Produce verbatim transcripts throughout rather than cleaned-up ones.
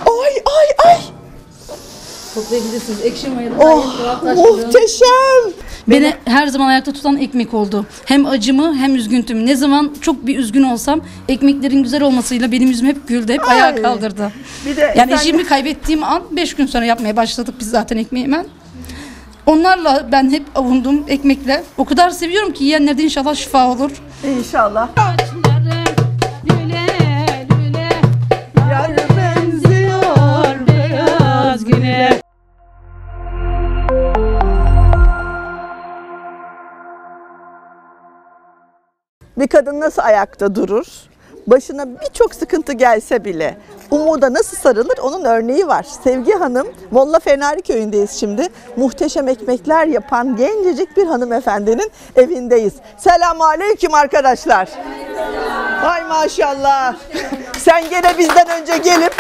Ay ay ay. Toplayabilirsiniz. Ekşi mayalı. Oh, muhteşem. Beni her zaman ayakta tutan ekmek oldu. Hem acımı hem üzüntümü. Ne zaman çok bir üzgün olsam ekmeklerin güzel olmasıyla benim yüzüm hep güldü. Hep Ay. ayağa kaldırdı. Bir de Yani efendim- eşimi kaybettiğim an beş gün sonra yapmaya başladık biz zaten ekmeği hemen. Onlarla ben hep avundum ekmekle. O kadar seviyorum ki yiyenlerde inşallah şifa olur. İnşallah. Lüle lüle Yar benziyor beyaz güne. Bir kadın nasıl ayakta durur? Başına birçok sıkıntı gelse bile umuda nasıl sarılır onun örneği var. Sevgi Hanım, Molla Fenari köyündeyiz şimdi. Muhteşem ekmekler yapan gencecik bir hanımefendinin evindeyiz. Selamun aleyküm arkadaşlar. Ay maşallah. Sen gene bizden önce gelip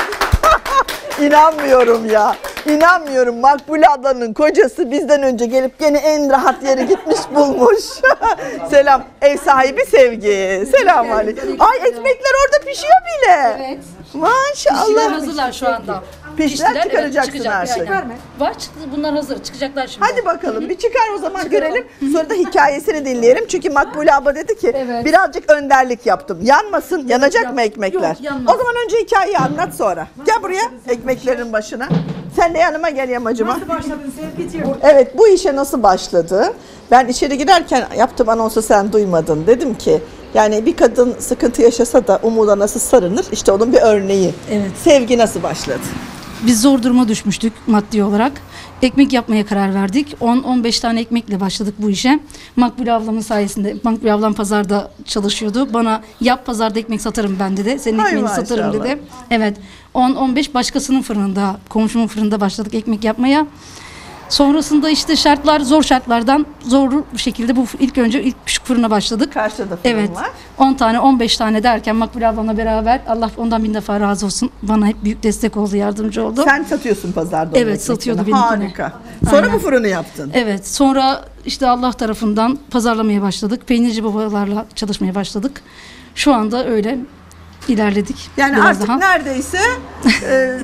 İnanmıyorum ya. İnanmıyorum. Makbule ablanın kocası bizden önce gelip gene en rahat yere gitmiş bulmuş. Selam. Ev sahibi Sevgi. Selam aleyküm. Ay ekmekler orada pişiyor bile. Evet. Maşallah. Piştiler hazırlar şu anda. Piştiler, evet, çıkaracaksın çıkacak artık. yani. Var çıktı, bunlar hazır. Çıkacaklar şimdi. Hadi bakalım bir çıkar o zaman görelim. Sonra da hikayesini dinleyelim. Çünkü Makbule abla dedi ki Evet. birazcık önderlik yaptım. Yanmasın. Yanacak mı ekmekler? Yok, yanmaz. O zaman önce hikayeyi anlat sonra. Gel buraya ekmeklerin başına. Sen de yanıma gel yamacıma. Nasıl başladın Sevgiciğim? Evet, bu işe nasıl başladı? Ben içeri girerken yaptığım anonsu sen duymadın. Dedim ki yani bir kadın sıkıntı yaşasa da umuda nasıl sarılır? İşte onun bir örneği. Evet. Sevgi nasıl başladı? Biz zor duruma düşmüştük maddi olarak. Ekmek yapmaya karar verdik. on on beş tane ekmekle başladık bu işe. Makbule ablamın sayesinde. Makbule ablam pazarda çalışıyordu. Bana yap pazarda ekmek satarım ben dedi. Senin Ay ekmeğini satarım maşallah. dedi. Evet. on on beş başkasının fırınında, komşumun fırında başladık ekmek yapmaya. Sonrasında işte şartlar, zor şartlardan zor bir şekilde bu ilk önce ilk küçük fırına başladık. Karşıda fırın Evet. var. on tane on beş tane derken Makbule ablamla beraber Allah ondan bin defa razı olsun. Bana hep büyük destek oldu, yardımcı oldu. Sen satıyorsun pazarda. onun Evet, ekmeklerini. satıyordu benimkini. Harika. Sonra Aynen. bu fırını yaptın. Evet, sonra işte Allah tarafından pazarlamaya başladık. Peynirci babalarla çalışmaya başladık. Şu anda öyle ilerledik. Yani biraz artık daha. neredeyse e,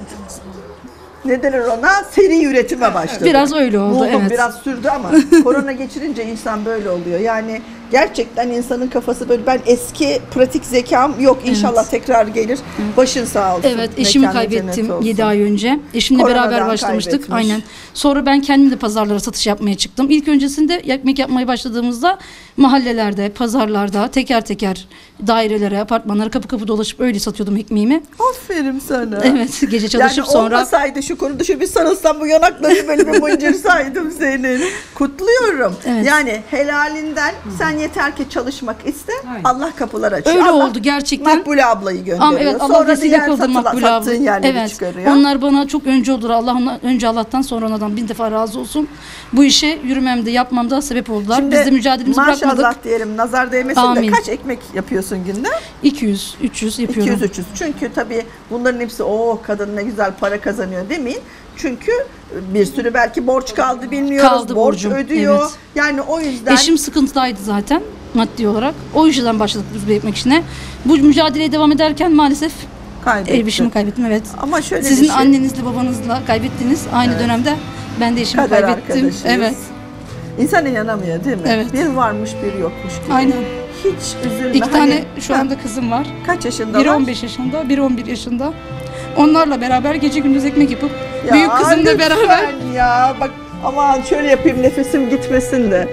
ne denir ona? Seri üretime başladı. Biraz öyle oldu, Buldum, evet. biraz sürdü ama korona geçirince insan böyle oluyor. Yani gerçekten insanın kafası böyle, ben eski pratik zekam yok, inşallah Evet. tekrar gelir. Başın sağ olsun. Evet, eşimi Mekanı cennet kaybettim olsun. yedi ay önce. Eşimle Koronadan beraber başlamıştık. kaybetmiş. Aynen. Sonra ben kendim de pazarlara satış yapmaya çıktım. İlk öncesinde ekmek yapmaya başladığımızda mahallelerde, pazarlarda teker teker dairelere, apartmanlara kapı kapı dolaşıp öyle satıyordum ekmeğimi. Aferin sana. Evet, gece çalışıp yani sonra olmasaydı şu konuda şu bir sarılsam bu yanakları böyle bir mıncırsaydım senin. Kutluyorum. Evet. Yani helalinden sen yeter ki çalışmak iste. Aynen. Allah kapılar açıyor. öyle Allah oldu gerçekten. Makbule ablayı gönderiyor. Ama evet, Allah Sonra vesile diğer kıldı satıla- Makbule abla. sattığın yerleri Evet. çıkarıyor. Onlar bana çok öncü oldular. Allah ondan, önce Allah'tan sonra onlardan bin defa razı olsun. Bu işe yürümemde, yapmamda sebep oldular. Şimdi Biz de mücadelemizi maşallah bırakmadık. diyelim, nazar değmesin de Amin. kaç ekmek yapıyorsun günde? iki yüz, üç yüz yapıyorum. iki yüz üç yüz. Çünkü tabii bunların hepsi o kadın ne güzel para kazanıyor demeyin. Çünkü bir sürü belki borç kaldı, bilmiyoruz. Kaldı borç borcum, ödüyor. evet. Yani o yüzden Eşim sıkıntıdaydı zaten maddi olarak. O yüzden başladık biz bu ekmek işine. Bu mücadeleye devam ederken maalesef kaybetti. eşimi kaybettim, evet. Ama şöyle Sizin bir şey. annenizle babanızla kaybettiğiniz aynı dönemde ben de eşimi Kader kaybettim. arkadaşıyız. Evet. İnsan inanamıyor değil mi? Evet. Bir varmış bir yokmuş gibi. Aynen. Hiç üzülme. İki Hani- tane şu Ha, anda kızım var. kaç yaşında Biri var? on beş yaşında, biri on bir yaşında. Onlarla beraber gece gündüz ekmek yapıp Ya büyük kızımla lütfen beraber ya bak, aman şöyle yapayım nefesim gitmesin de.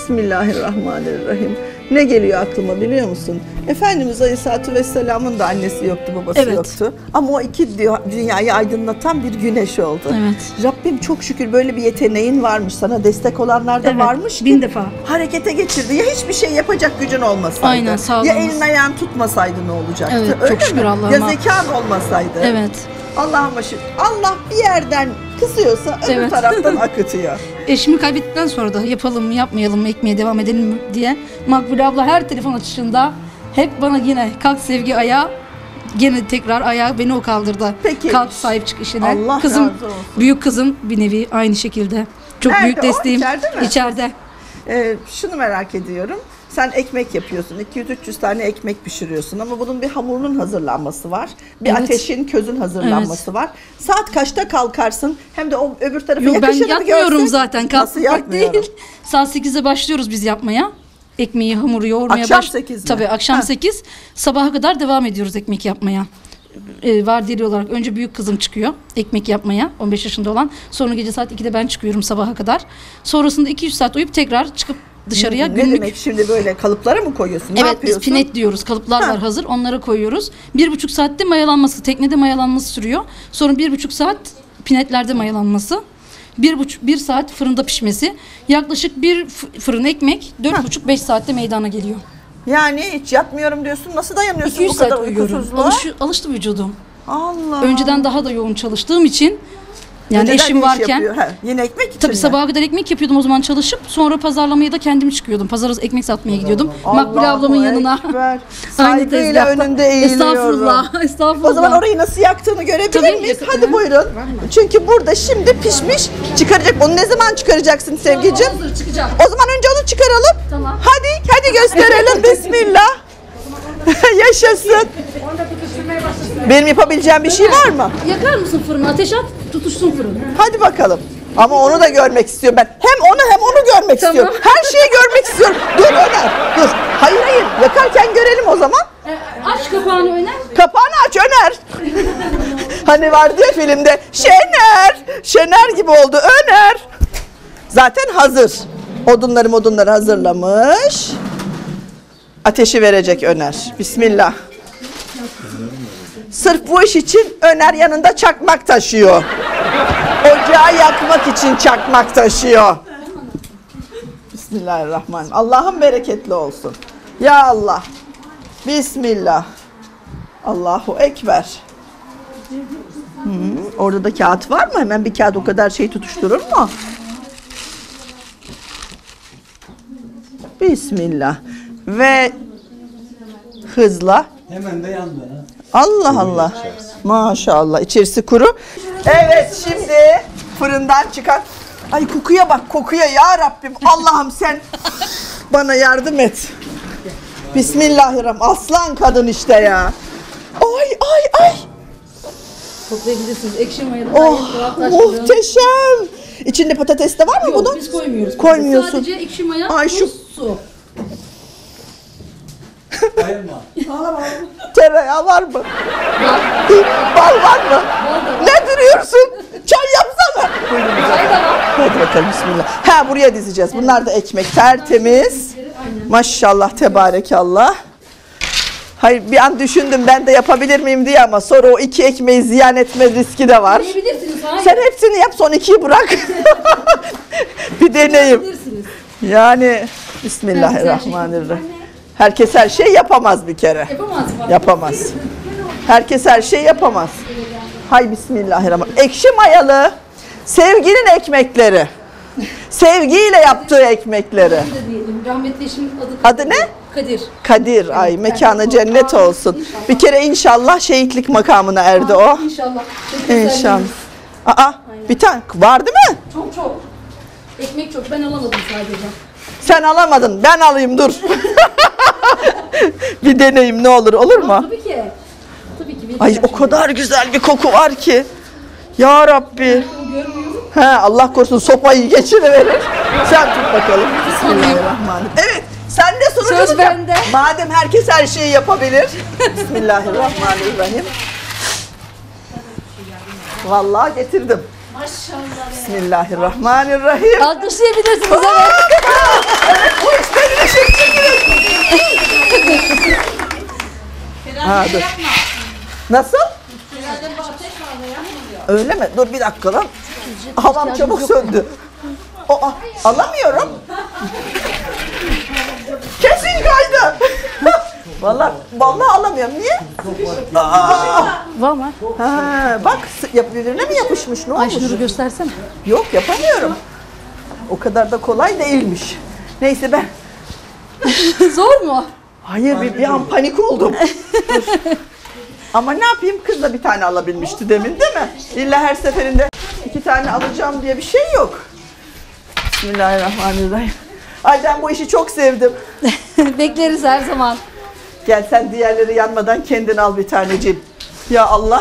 Bismillahirrahmanirrahim. Ne geliyor aklıma biliyor musun? Efendimiz Aleyhisselatü Vesselam'ın da annesi yoktu, babası Evet. yoktu. Ama o iki dü- dünyayı aydınlatan bir güneş oldu. Evet. Rabbim çok şükür böyle bir yeteneğin varmış. Sana destek olanlar da Evet, varmış ki bin defa. harekete geçirdi. Ya hiçbir şey yapacak gücün olmasaydı. Aynen, sağ Ya olun. elin ayağın tutmasaydı ne olacaktı? Evet, Öyle çok şükür mi? Allah'ıma. Ya zekan olmasaydı. Evet. Allah'ıma şükür. Allah bir yerden kızıyorsa öbür Evet. taraftan akıtıyor. Eşimi kaybettikten sonra da yapalım mı yapmayalım mı ekmeğe devam edelim mi diye Makbule abla her telefon açışında hep bana yine kalk Sevgi ayağa, gene tekrar ayağa beni o kaldırdı. Peki. Kalk sahip çık işine. Allah kızım, razı olsun. büyük kızım bir nevi aynı şekilde. Çok Nerede büyük o? desteğim. İçeride mi? İçeride. Ee, şunu merak ediyorum. Sen ekmek yapıyorsun. iki yüz üç yüz tane ekmek pişiriyorsun ama bunun bir hamurunun hazırlanması var. Bir Evet. ateşin, közün hazırlanması var. Saat kaçta kalkarsın? Hem de o öbür tarafı Yok, ben yakışır mı yapmıyorum görsün? zaten. Nasıl Kalkmak yapmıyorum? değil. Saat sekizde başlıyoruz biz yapmaya. Ekmeği, hamuru yoğurmaya Akşam baş- sekiz mi? Tabii akşam Ha. sekiz. Sabaha kadar devam ediyoruz ekmek yapmaya. Ee, vardiyeli olarak önce büyük kızım çıkıyor ekmek yapmaya, on beş yaşında olan. Sonra gece saat ikide ben çıkıyorum sabaha kadar. Sonrasında iki üç saat uyuyup tekrar çıkıp dışarıya Ne günlük. demek şimdi böyle kalıplara mı koyuyorsun? Ne Evet, biz yapıyorsun? pinet diyoruz. Kalıplar Ha. var hazır. Onlara koyuyoruz. Bir buçuk saatte mayalanması, teknede mayalanması sürüyor. Sonra bir buçuk saat pinetlerde mayalanması. Bir buçuk, bir saat fırında pişmesi. Yaklaşık bir f- fırın ekmek dört buçuk beş saatte meydana geliyor. Yani hiç yatmıyorum diyorsun. Nasıl dayanıyorsun iki yüz bu kadar saat uyuyorum. uykusuzluğa? Alış, alıştı vücudum. Allah. Önceden daha da yoğun çalıştığım için, yani Önceden eşim ne iş varken yapıyor? Ha, yine ekmek için tabii mi? sabaha kadar ekmek yapıyordum o zaman çalışıp, sonra pazarlamaya da kendim çıkıyordum. Pazara ekmek satmaya gidiyordum. Makbule Allahu ablamın yanına. Ekber. Aynı Saygıyla tezgahta. önünde eğiliyorum. Estağfurullah. Estağfurullah. O zaman orayı nasıl yaktığını görebilir Tabii, miyiz? yakın- Hadi Hı. buyurun. Çünkü burada şimdi pişmiş çıkaracak. Onu ne zaman çıkaracaksın Sevgicim? Hazır çıkacak. O zaman önce onu çıkaralım. Tamam. Hadi, hadi gösterelim. Bismillah. Yaşasın. Benim yapabileceğim bir şey var mı? Yakar mısın fırını? Ateş at, tutuşsun fırın. Hadi bakalım. Ama onu da görmek istiyorum ben. Hem onu hem onu görmek Tamam. istiyorum. Her şeyi görmek istiyorum. Dur Öner, dur. Hayır hayır. Yakarken görelim o zaman. E, aç kapağını Öner. Kapağını aç Öner. Hani vardı ya filmde. Şener. Şener gibi oldu Öner. Zaten hazır. Odunları modunları hazırlamış. Ateşi verecek Öner. Bismillah. Sırf bu iş için Öner yanında çakmak taşıyor. Ocağı yakmak için çakmak taşıyor. Bismillahirrahmanirrahim. Allah'ım bereketli olsun. Ya Allah. Bismillah. Allahu Ekber. Hı, orada da kağıt var mı? Hemen bir kağıt o kadar şey tutuşturur mu? Bismillah. Ve hızla. Hemen de yandı. Ha. Allah Allah. Maşallah. İçerisi kuru. Evet şimdi fırından çıkan. Ay kokuya bak kokuya ya Rabbim. Allah'ım sen bana yardım et. Bismillahirrahmanirrahim. Aslan kadın işte ya. Ay ay ay. Toplayabilirsiniz. Ekşi mayalı. Oh muhteşem. İçinde patates de var mı Yok, bunun? biz koymuyoruz. Koymuyorsun. Sadece ekşi maya, Ay, tuz, şu- su. Bayılma. Tereyağı var mı? Var. Bal var mı? Bal da var. Ne duruyorsun? Çay yapsana. Çay da var. Hadi bakalım bismillah. Ha buraya dizeceğiz. Bunlar da ekmek tertemiz. Maşallah tebarekallah. Hayır bir an düşündüm ben de yapabilir miyim diye ama sonra o iki ekmeği ziyan etme riski de var. Yiyebilirsiniz. Hayır. Sen hepsini yap son ikiyi bırak. Bir deneyim. Yiyebilirsiniz. Yani Bismillahirrahmanirrahim. Herkes her şey yapamaz bir kere. Yapamaz mı? Yapamaz. Herkes her şey yapamaz. Hay Bismillahirrahmanirrahim. Ekşi mayalı sevginin ekmekleri. Sevgiyle yaptığı ekmekleri. Bir de diyelim. Rahmetli eşimin adı Adı ne? Kadir. Kadir. Ay mekanı cennet olsun. Bir kere inşallah şehitlik makamına erdi o. İnşallah. Çok İnşallah. güzelsiniz. Aa bir tane var değil mi? Çok çok. Ekmek çok. Ben alamadım sadece. Sen alamadın. Ben alayım dur. Bir deneyim ne olur olur mu? Tabii ki. Tabii ki. Ay o kadar güzel bir koku var ki. Ya Rabbi. He Allah korusun sopayı geçiriverir. Sen tut bakalım. Bismillahirrahmanirrahim. Evet sen de sunuculuk Söz yap. bende. Madem herkes her şeyi yapabilir. Bismillahirrahmanirrahim. Vallahi getirdim. Maşallah. Bismillahirrahmanirrahim. Alkışlayabilirsiniz evet. Evet bu iş benim işim çekilir. Ha dur. Nasıl? Öyle mi? Dur bir dakika lan. Havam çabuk söndü. O, a- alamıyorum. Kesin kaydı. Vallahi vallahi alamıyorum. Niye? Aa, Var mı? ha, bak s- yap- birbirine mi yapışmış? Ne olmuş? Ayşenur'u göstersene. Yok yapamıyorum. O kadar da kolay değilmiş. Neyse ben. Zor mu? Hayır bir, bir an panik oldum. Dur. Ama ne yapayım kız da bir tane alabilmişti demin değil mi? İlla her seferinde iki tane alacağım diye bir şey yok. Bismillahirrahmanirrahim. Ay ben bu işi çok sevdim. Bekleriz her zaman. Gel sen diğerleri yanmadan kendin al bir taneciğim. Ya Allah.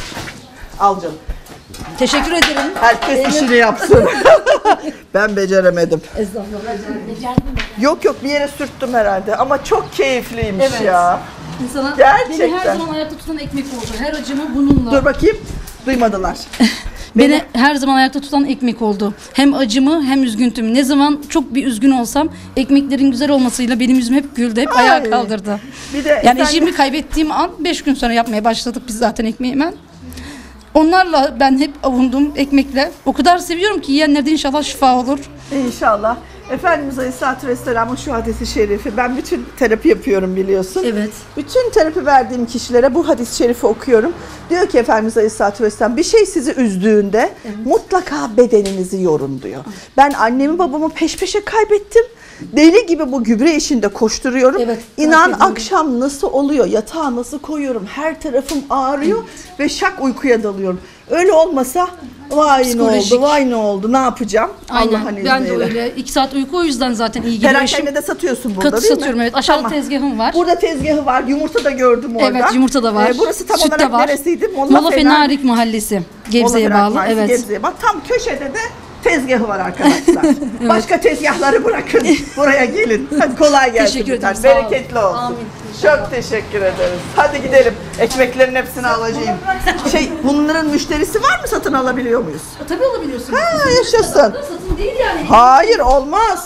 Al canım. Teşekkür ederim. Herkes işini yapsın. Ben beceremedim. Estağfurullah. Yok yok bir yere sürttüm herhalde ama çok keyifliymiş Evet. ya. İnsana Gerçekten. beni her zaman ayakta tutan ekmek oldu. Her acımı bununla. Dur bakayım. Duymadılar. Beni her zaman ayakta tutan ekmek oldu. Hem acımı hem üzüntümü. Ne zaman çok bir üzgün olsam ekmeklerin güzel olmasıyla benim yüzüm hep güldü. Hep ayağa Ay. kaldırdı. Bir de Yani sen- eşimi kaybettiğim an beş gün sonra yapmaya başladık biz zaten ekmeği hemen. Onlarla ben hep avundum ekmekle. O kadar seviyorum ki yiyenlerde inşallah şifa olur. İnşallah. Efendimiz Aleyhisselatü Vesselam'ın şu hadisi şerifi. Ben bütün terapi yapıyorum biliyorsun. Evet. Bütün terapi verdiğim kişilere bu hadis-i şerifi okuyorum. Diyor ki Efendimiz Aleyhisselatü Vesselam bir şey sizi üzdüğünde mutlaka bedeninizi yorun diyor. Ben annemi babamı peş peşe kaybettim. Deli gibi bu gübre işinde koşturuyorum. Evet, İnan fark ediyorum. akşam nasıl oluyor? Yatağa nasıl koyuyorum? Her tarafım ağrıyor ve şak uykuya dalıyorum. Öyle olmasa vay ne Psikolojik. oldu, vay ne oldu, ne yapacağım? Aynen. Allah'ın Ben de izniyle. öyle. iki saat uyku o yüzden zaten iyi geliyor. Eşim Perakende de satıyorsun burada katı değil mi? satıyorum, evet. Aşağıda Tamam. tezgahım var. Burada tezgahı var. Yumurta da gördüm orada. Evet, yumurta da var. Ee, burası tam Süt olarak de var. neresiydi? Molla Fenarik Mahallesi. Gebze'ye Molla bağlı. Fenarik Mahallesi, Evet. Gebze'ye bağlı. Tam köşede de tezgahı var arkadaşlar. Başka tezgahları bırakın. Buraya gelin. Hadi kolay gelsin. Teşekkür bir tane. ederim, sağ olun. Bereketli olsun. Amin. Çok teşekkür ederiz. Hadi gidelim. Ekmeklerin hepsini alacağım. Şey, bunların müşterisi var mı? Satın alabiliyor muyuz? Tabii alabiliyorsunuz. Ha, yaşasın. Satın değil yani. Hayır olmaz.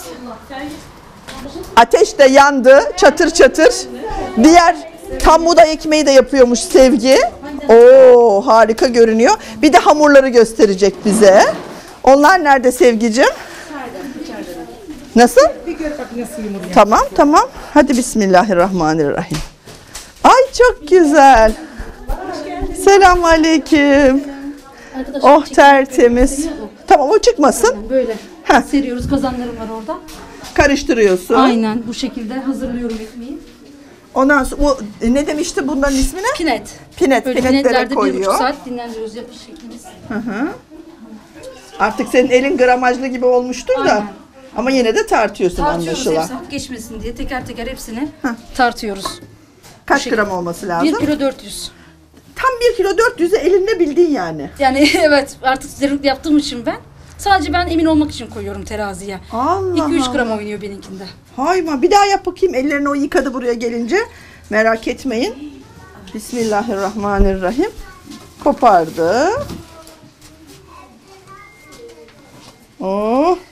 Ateş de yandı çatır çatır. Diğer tam buğday ekmeği de yapıyormuş Sevgi. Oo harika görünüyor. Bir de hamurları gösterecek bize. Onlar nerede Sevgicim? Nasıl? Tamam tamam. Hadi Bismillahirrahmanirrahim. Ay çok güzel. Selamünaleyküm. Arkadaşlar, Oh tertemiz. Tamam o çıkmasın. Böyle Heh. seriyoruz. Kazanlarım var orada. Karıştırıyorsun. Aynen bu şekilde hazırlıyorum ekmeği. Ondan sonra bu ne demişti bunların ismi ne? Pinet. Pinet. Böyle Pinetlere pinetlerde bir buçuk koyuyor. saat dinlendiriyoruz yapış şeklimiz. Artık senin elin gramajlı gibi olmuştur da. Aynen. Ama yine de tartıyorsun Tartıyoruz anlaşılan. hepsi hak geçmesin diye teker teker hepsini tartıyoruz. Kaç şekilde. gram olması lazım? bir kilo dört yüz. Tam bir kilo dört yüzü elinde bildin yani. Yani evet artık sterillik yaptığım için ben sadece ben emin olmak için koyuyorum teraziye. Allah iki üç Allah. gram oynuyor benimkinde. Hayma bir daha yap bakayım. Ellerini o yıkadı buraya gelince. Merak etmeyin. Bismillahirrahmanirrahim. Kopardı. Oh.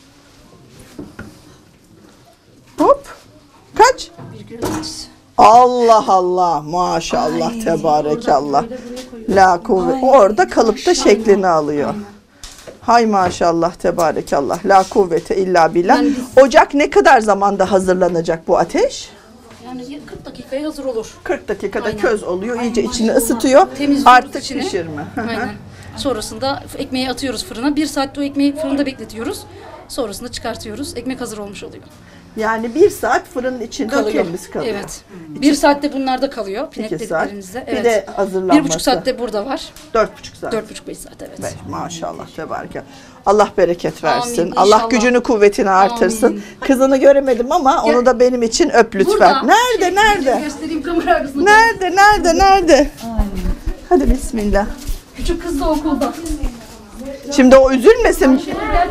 Hop. Kaç? bir kilo dört yüz. Allah Allah maşallah tebarekallah. La kuvvet. Orada kalıpta şeklini alıyor. Hay maşallah tebarekallah. La kuvvete illa billah. Yani Ocak ne kadar zamanda hazırlanacak bu ateş? Yani kırk dakikaya hazır olur. kırk dakikada Aynen. köz oluyor. iyice Aynen, içini maşallah. ısıtıyor. Temizliyoruz Artık içini. pişirme. Hı hı. Aynen. Sonrasında ekmeği atıyoruz fırına. Bir saatte o ekmeği fırında bekletiyoruz. Sonrasında çıkartıyoruz. Ekmek hazır olmuş oluyor. Yani bir saat fırının içinde Kalıyor. ökemiz kalıyor. Evet. Bir saatte bunlarda kalıyor. Pinet İki saat. dediklerimizde. Bir Evet. de hazırlanması. Bir buçuk saatte burada var. Dört buçuk saat. Dört buçuk beş saat evet. Beş, maşallah tebareke. Allah bereket versin. Amin, Allah inşallah. gücünü kuvvetini artırsın. Amin. Kızını göremedim ama Gel. onu da benim için öp lütfen. Burada. Nerede Şey, nerede? Göstereyim kamera arkasında. Nerede nerede nerede? Hadi bismillah. Küçük kız da okulda. Şimdi o üzülmesin.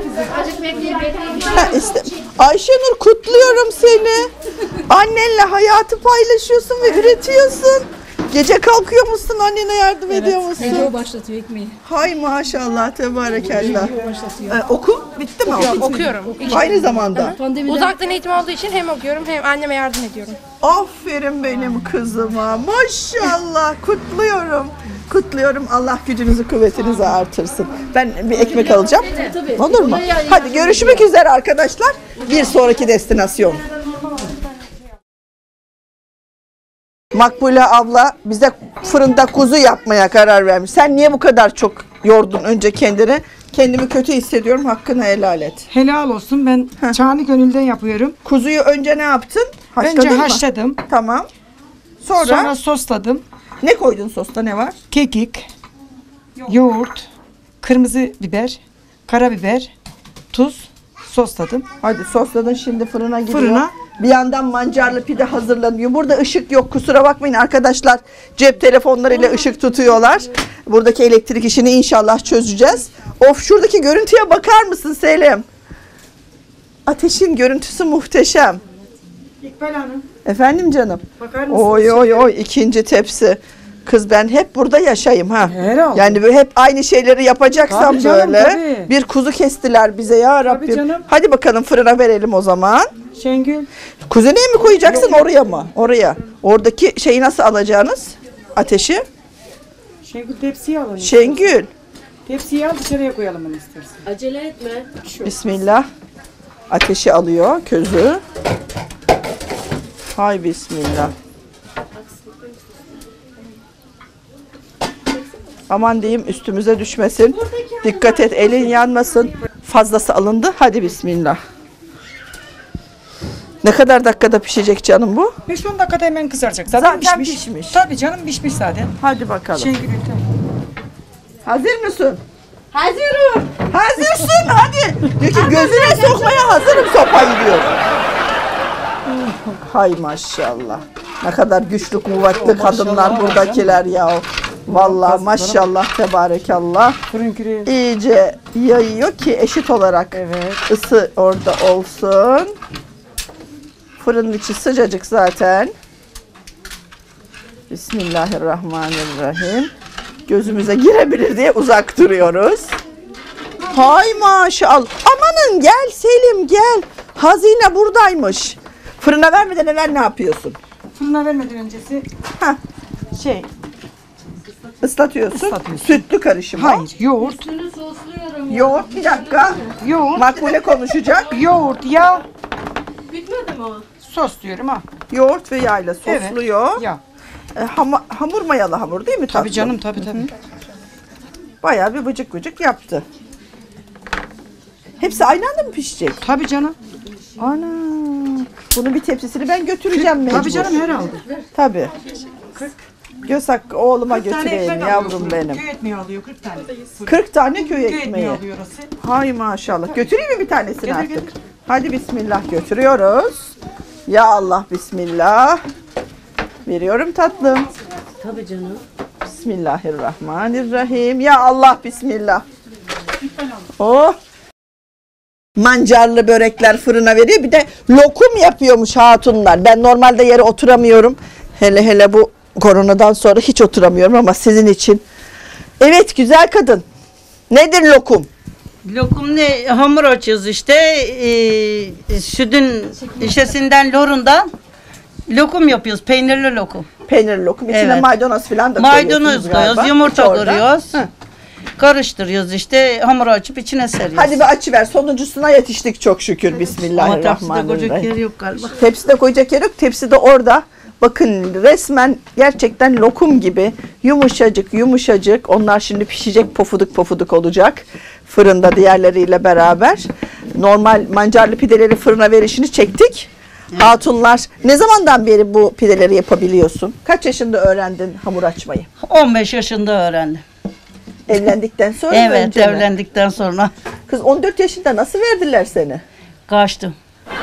Ha, işte. Ayşenur kutluyorum seni. Annenle hayatı paylaşıyorsun ve üretiyorsun. Gece kalkıyor musun annene yardım ediyor musun? Ece o başlatıyor ekmeği. Hay maşallah tebarekallah. Başlatıyor. Ee, okul bitti mi? Okul? Okuyorum. Aynı zamanda. Pandemide Uzaktan eğitim olduğu için hem okuyorum hem anneme yardım ediyorum. Aferin benim kızıma. Maşallah. Kutluyorum. Kutluyorum. Allah gücünüzü kuvvetinizi artırsın. Ben bir ekmek alacağım. tabii. Olur mu? Hadi görüşmek üzere arkadaşlar. Bir sonraki destinasyon. Makbule abla bize fırında kuzu yapmaya karar vermiş. Sen niye bu kadar çok yordun önce kendini? Kendimi kötü hissediyorum. Hakkını helal et. Helal olsun, ben canı gönülden yapıyorum. Kuzuyu önce ne yaptın? Haşladın Önce mı? haşladım, Tamam. Sonra, sonra sosladım. ne koydun sosta, ne var? Kekik, yoğurt, kırmızı biber, karabiber, tuz, Sosladım. Hadi sosladın, şimdi fırına gidiyor. Fırına. Bir yandan mancarlı pide hazırlanıyor. Burada ışık yok, kusura bakmayın arkadaşlar. Cep telefonlarıyla ışık tutuyorlar. Buradaki elektrik işini inşallah çözeceğiz. Of, şuradaki görüntüye bakar mısın Selim? Ateşin görüntüsü muhteşem. İkbal Hanım. Efendim canım? Bakar mısınız? Oy oy oy, ikinci tepsi. Kız ben hep burada yaşayayım ha. Herhalde. Yani böyle hep aynı şeyleri yapacaksam Tabii canım, böyle. tabii. Bir kuzu kestiler bize ya Rabbim. canım. Hadi bakalım fırına verelim o zaman. Şengül. Kuzeneye mi koyacaksın, oraya mı? Oraya. Oradaki şeyi nasıl alacağınız? Ateşi. Şengül tepsiyi alın. Şengül. Tepsiyi al, dışarıya koyalım onu istersen. Acele etme. Bismillah. Ateşi alıyor, közü. Hay bismillah. Aman diyeyim, üstümüze düşmesin. Dikkat et, elin yanmasın. Fazlası alındı. Hadi bismillah. Ne kadar dakikada pişecek canım bu? beş on dakikada hemen kızaracak. Zaten, Zaten pişmiş. pişmiş. Tabii canım, pişmiş zaten. Hadi bakalım. Şengül ülke. Hazır mısın? Hazırım. Hazırsın, hadi. Diyor ki gözüne sokmaya hazırım sopayı diyor. Hay maşallah. Ne kadar güçlü kuvvetli kadınlar buradakiler ya. Vallahi maşallah, tebarekallah. Fırın küreği. İyice yayıyor ki eşit olarak Evet. ısı orada olsun. Fırının içi sıcacık zaten. Bismillahirrahmanirrahim. Gözümüze girebilir diye uzak duruyoruz. Hay maşallah. Amanın gel Selim gel. Hazine buradaymış. Fırına vermeden evvel ne yapıyorsun? Fırına vermeden öncesi Heh, şey, ıslatıyorsun. Islatıyorsun. Sütlü karışım. o. hayır, yoğurt. Üstünü sosluyorum. Yoğurt, bir dakika. Yoğurt. Makbule konuşacak. Yoğurt, yağ, Bitmedi mi o? sos diyorum ha. Yoğurt ve yağla Evet. sosluyor. Yağ. E, hama- hamur mayalı hamur değil mi tatlım? Tabii canım, tabii tabii. Bayağı bir vıcık vıcık yaptı. Hepsi aynı anda mı pişecek? Tabii canım. Ana. Bunun bir tepsisini ben götüreceğim mecbur. Tabii canım, herhalde. Tabii. Göz hakkı oğluma götüreyim ekmek yavrum alıyorsun. benim. Köy ekmeği alıyor, kırk tane. kırk tane köy Köy ekmeği ekmeği. alıyor orası. Hay maşallah. Götüreyim mi bir tanesini Getir, artık? getir. Hadi bismillah götürüyoruz. Ya Allah bismillah. Veriyorum tatlım. Tabii canım. Bismillahirrahmanirrahim. Ya Allah bismillah. Oh. Mancarlı börekler fırına veriyor. Bir de lokum yapıyormuş hatunlar. Ben normalde yere oturamıyorum. Hele hele bu koronadan sonra hiç oturamıyorum ama sizin için. Evet güzel kadın. Nedir lokum? Lokum ne? Hamur açıyoruz işte. Ee, sütün şişesinden, lorundan lokum yapıyoruz. Peynirli lokum. Peynirli lokum. İçine Evet. maydanoz falan da Maydanoz koyuyorsunuz koyuyoruz, galiba. yumurta Orada. kırıyoruz. Hı. Karıştırıyoruz işte. Hamuru açıp içine seriyoruz. Hadi bir açıver. Sonuncusuna yetiştik çok şükür. Ama tepside koyacak Bismillahirrahmanirrahim. yeri yok galiba. Tepside koyacak yer yok. Tepsi de orada. Bakın resmen gerçekten lokum gibi yumuşacık yumuşacık. Onlar şimdi pişecek, pofuduk pofuduk olacak. Fırında diğerleriyle beraber. Normal mancarlı pideleri fırına verişini çektik. Hatunlar, ne zamandan beri bu pideleri yapabiliyorsun? Kaç yaşında öğrendin hamur açmayı? on beş yaşında öğrendim. Evlendikten sonra mı, Evet, önce mi? evlendikten sonra Kız on dört yaşında nasıl verdiler seni? kaçtım.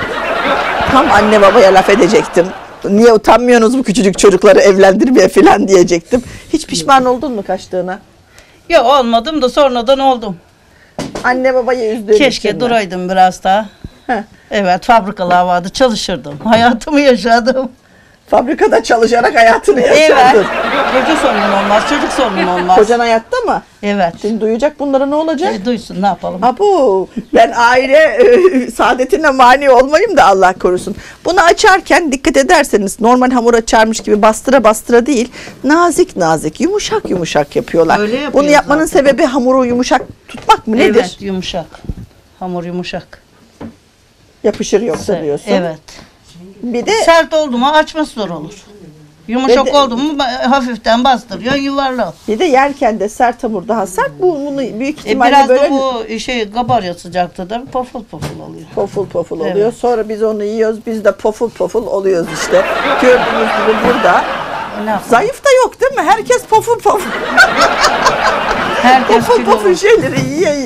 Tam anne babaya laf edecektim. Niye utanmıyorsunuz bu küçücük çocukları evlendirmeye falan diyecektim. Hiç pişman oldun mu kaçtığına? Yok olmadım da sonradan oldum. Anne babayı üzdüğün Keşke için mi? duraydım biraz daha. Heh. Evet, fabrikalar vardı, çalışırdım. Hayatımı yaşadım. Fabrikada çalışarak hayatını yaşadın. Evet. Çocuk sorunun olmaz, çocuk sorunun olmaz. Kocan hayatta mı? Evet. Şimdi duyacak bunlara, ne olacak? E, duysun, ne yapalım? Abu, ben aile e, saadetine mani olmayayım da Allah korusun. Bunu açarken dikkat ederseniz normal hamur açarmış gibi bastıra bastıra değil, nazik nazik, yumuşak yumuşak yapıyorlar. Öyle yapıyor Bunu yapmanın zaten. sebebi hamuru yumuşak tutmak mı, nedir? Evet, yumuşak. Hamur yumuşak. Yapışır yoksa diyorsun. Evet. Bir de Sert oldu mu açması zor olur. Yumuşak Ve de- oldu mu ba- hafiften bastırıyor, yuvarlak. bir de yerken de sert hamur daha sert. Bu bunu büyük E, ihtimalle biraz böyle da bu şey kabarya sıcakta da poful poful oluyor. poful poful Evet. oluyor. Sonra biz onu yiyoruz. Biz de poful poful oluyoruz işte. Gördüğünüz gibi burada. E, ne yapalım? Zayıf da yok değil mi? Herkes poful poful. Herkes Poful kilo poful olur. şeyleri yiye yiye.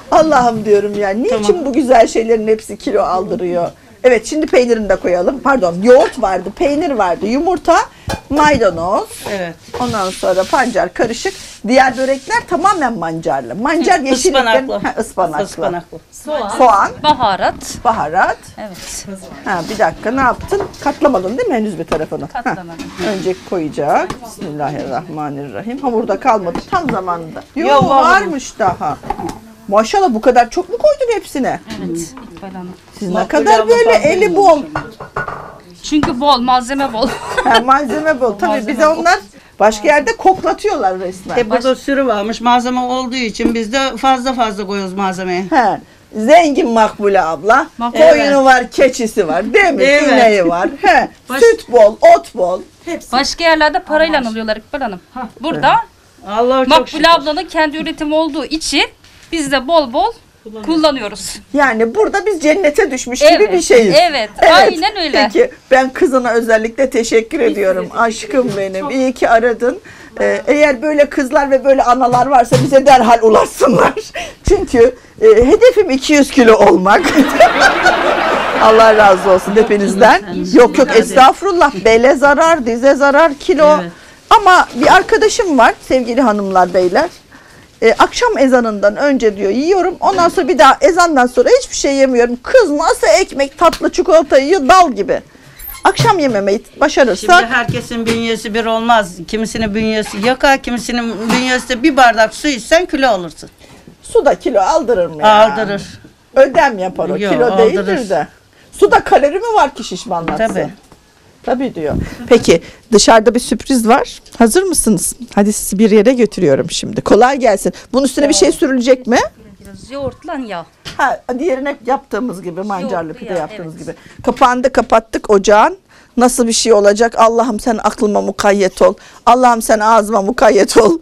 Allah'ım diyorum ya. Niçin Tamam. bu güzel şeylerin hepsi kilo aldırıyor? Evet, şimdi peynirini de koyalım. Pardon, yoğurt vardı, peynir vardı, yumurta, maydanoz. Evet. Ondan sonra pancar karışık. Diğer börekler tamamen mancarlı. Mancar yeşillikten Ispanaklı. Ha, ıspanaklı. Ispanaklı. Soğan, Baharat. baharat. Evet. Ha, bir dakika, ne yaptın? Katlamadın değil mi henüz bir tarafını? Ha, Katlamadım. önce koyacak. Bismillahirrahmanirrahim. Hamurda kalmadı tam zamanında. Yok, Yok, var varmış daha. Maşallah, bu kadar çok mu koydun hepsine? Evet. İkbal Hanım. Siz ne Makbule kadar abla böyle fazla eli bol. Çünkü bol, malzeme bol. Ha, malzeme bol. Tabii bize onlar başka yerde koklatıyorlar resmen. E burada sürü varmış. Malzeme olduğu için biz de fazla fazla koyuyoruz malzemeyi. He. Zengin Makbule abla. Makbule. Koyunu var, keçisi var, değil mi? Evet. İneği var. He. Baş- Süt bol, ot bol. Başka yerlerde parayla alıyorlar İkbal Hanım. Burada Allah çok şükür. Makbule ablanın kendi üretimi olduğu için biz de bol bol kullanıyoruz. Yani burada biz cennete düşmüş gibi Evet, bir şeyiz. evet, aynen öyle. Peki, ben kızına özellikle teşekkür ediyorum. Aşkım benim. İyi ki aradın. Ee, eğer böyle kızlar ve böyle analar varsa bize derhal ulaşsınlar. Çünkü e, hedefim iki yüz kilo olmak. Allah razı olsun hepinizden. Yok yok, estağfurullah. Bele zarar, dize zarar, kilo. Evet. Ama bir arkadaşım var sevgili hanımlar, beyler. Ee, akşam ezanından önce diyor yiyorum. Ondan sonra bir daha ezandan sonra hiçbir şey yemiyorum. Kız nasıl ekmek, tatlı, çikolata yiyor dal gibi. Akşam yememeyi Şimdi başarırsak herkesin bünyesi bir olmaz. Kimisinin bünyesi yakar, kimisinin bünyesi de bir bardak su içsen kilo olursun. su da kilo aldırır mı ya? Aldırır. Ödem yapar o. Yok, Kilo değildir aldırır. de. Suda kalori mi var ki şişmanlatsın? Tabii. Tabii diyor. Peki, dışarıda bir sürpriz var. Hazır mısınız? Hadi sizi bir yere götürüyorum şimdi. Kolay gelsin. Bunun üstüne bir şey sürülecek mi? Biraz yoğurtla yağ. Ha, diğerine yaptığımız gibi, mancarlı Yoğurtlu pide ya, yaptığımız evet. gibi. Kapağını da kapattık ocağın. Nasıl bir şey olacak? Allah'ım sen aklıma mukayyet ol. Allah'ım sen ağzıma mukayyet ol.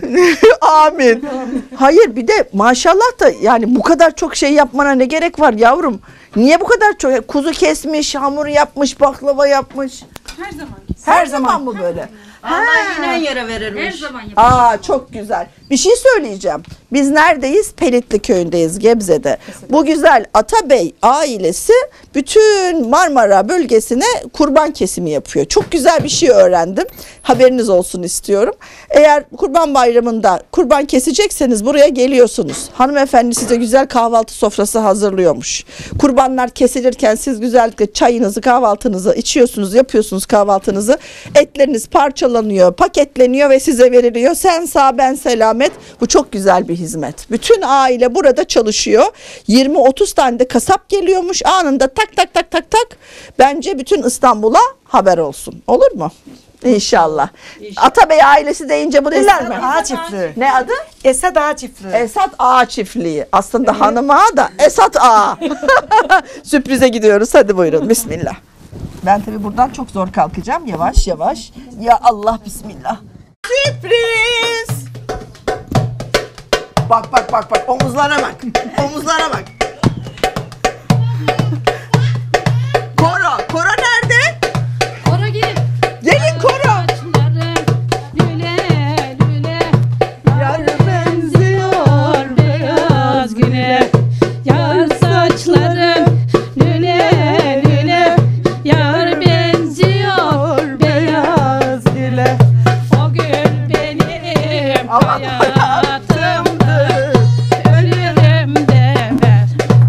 Amin. Hayır, bir de maşallah da yani bu kadar çok şey yapmana ne gerek var yavrum? Niye bu kadar çok? Kuzu kesmiş, hamur yapmış, baklava yapmış. Her zaman. Her, zaman mı böyle? Allah inen yere verirmiş. Her zaman yapıyoruz. Aa, çok güzel. Bir şey söyleyeceğim. Biz neredeyiz? Pelitli köyündeyiz, Gebze'de. Bu güzel Atabey ailesi bütün Marmara bölgesine kurban kesimi yapıyor. Çok güzel bir şey öğrendim. Haberiniz olsun istiyorum. Eğer Kurban Bayramı'nda kurban kesecekseniz buraya geliyorsunuz. Hanımefendi size güzel kahvaltı sofrası hazırlıyormuş. Kurbanlar kesilirken siz güzellikle çayınızı, kahvaltınızı içiyorsunuz, yapıyorsunuz kahvaltınızı. Etleriniz parçalanıyor, paketleniyor ve size veriliyor. Sen sağ, ben selamet. Bu çok güzel bir hizmet. Bütün aile burada çalışıyor. yirmi otuz tane de kasap geliyormuş. Anında tak tak tak tak tak. Bence bütün İstanbul'a haber olsun. Olur mu? İnşallah. Atabey ailesi deyince bu dediler mi? Ağa çiftliği. Ne adı? Esad Ağa çiftliği. Esat Ağa çiftliği. Aslında hanım ağa da Esat Ağa. Sürprize gidiyoruz. Hadi buyurun. Bismillah. Ben tabii buradan çok zor kalkacağım. Yavaş yavaş. Ya Allah, bismillah. Sürpriz. Bak bak bak bak. Omuzlara bak. Omuzlara bak. Koro. Koro nerede? Kora gelin. Gelin koro. Lüle lüle. Yar benziyor beyaz güle. Yar saçların lüle lüle. Yar benziyor beyaz güle. o gül benim Aman hayatımdır. Ölürüm de ver.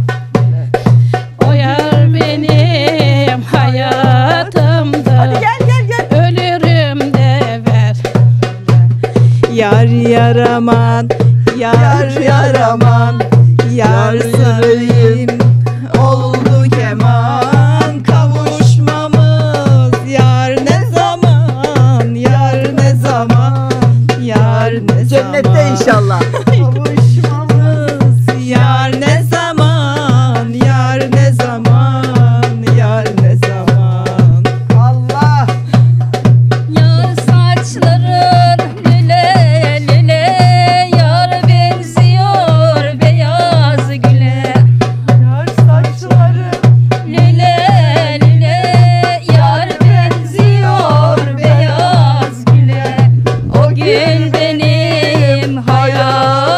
O yar benim hayatımdır. Hadi gel gel gel. Ölürüm de ver. Yar yaraman, yar yaraman, yar sarayım oldu keman. Kavuşmamız yar ne zaman, yar ne zaman, yar ne zaman. Cennette inşallah. Kavuşmamız yar ne zaman, yar ne zaman, yar ne zaman. Allah. Yar saçların lüle lüle. Yar benziyor beyaz güle. Yar saçları Lüle lüle. Yar benziyor beyaz güle. O gül benim hayatımdır.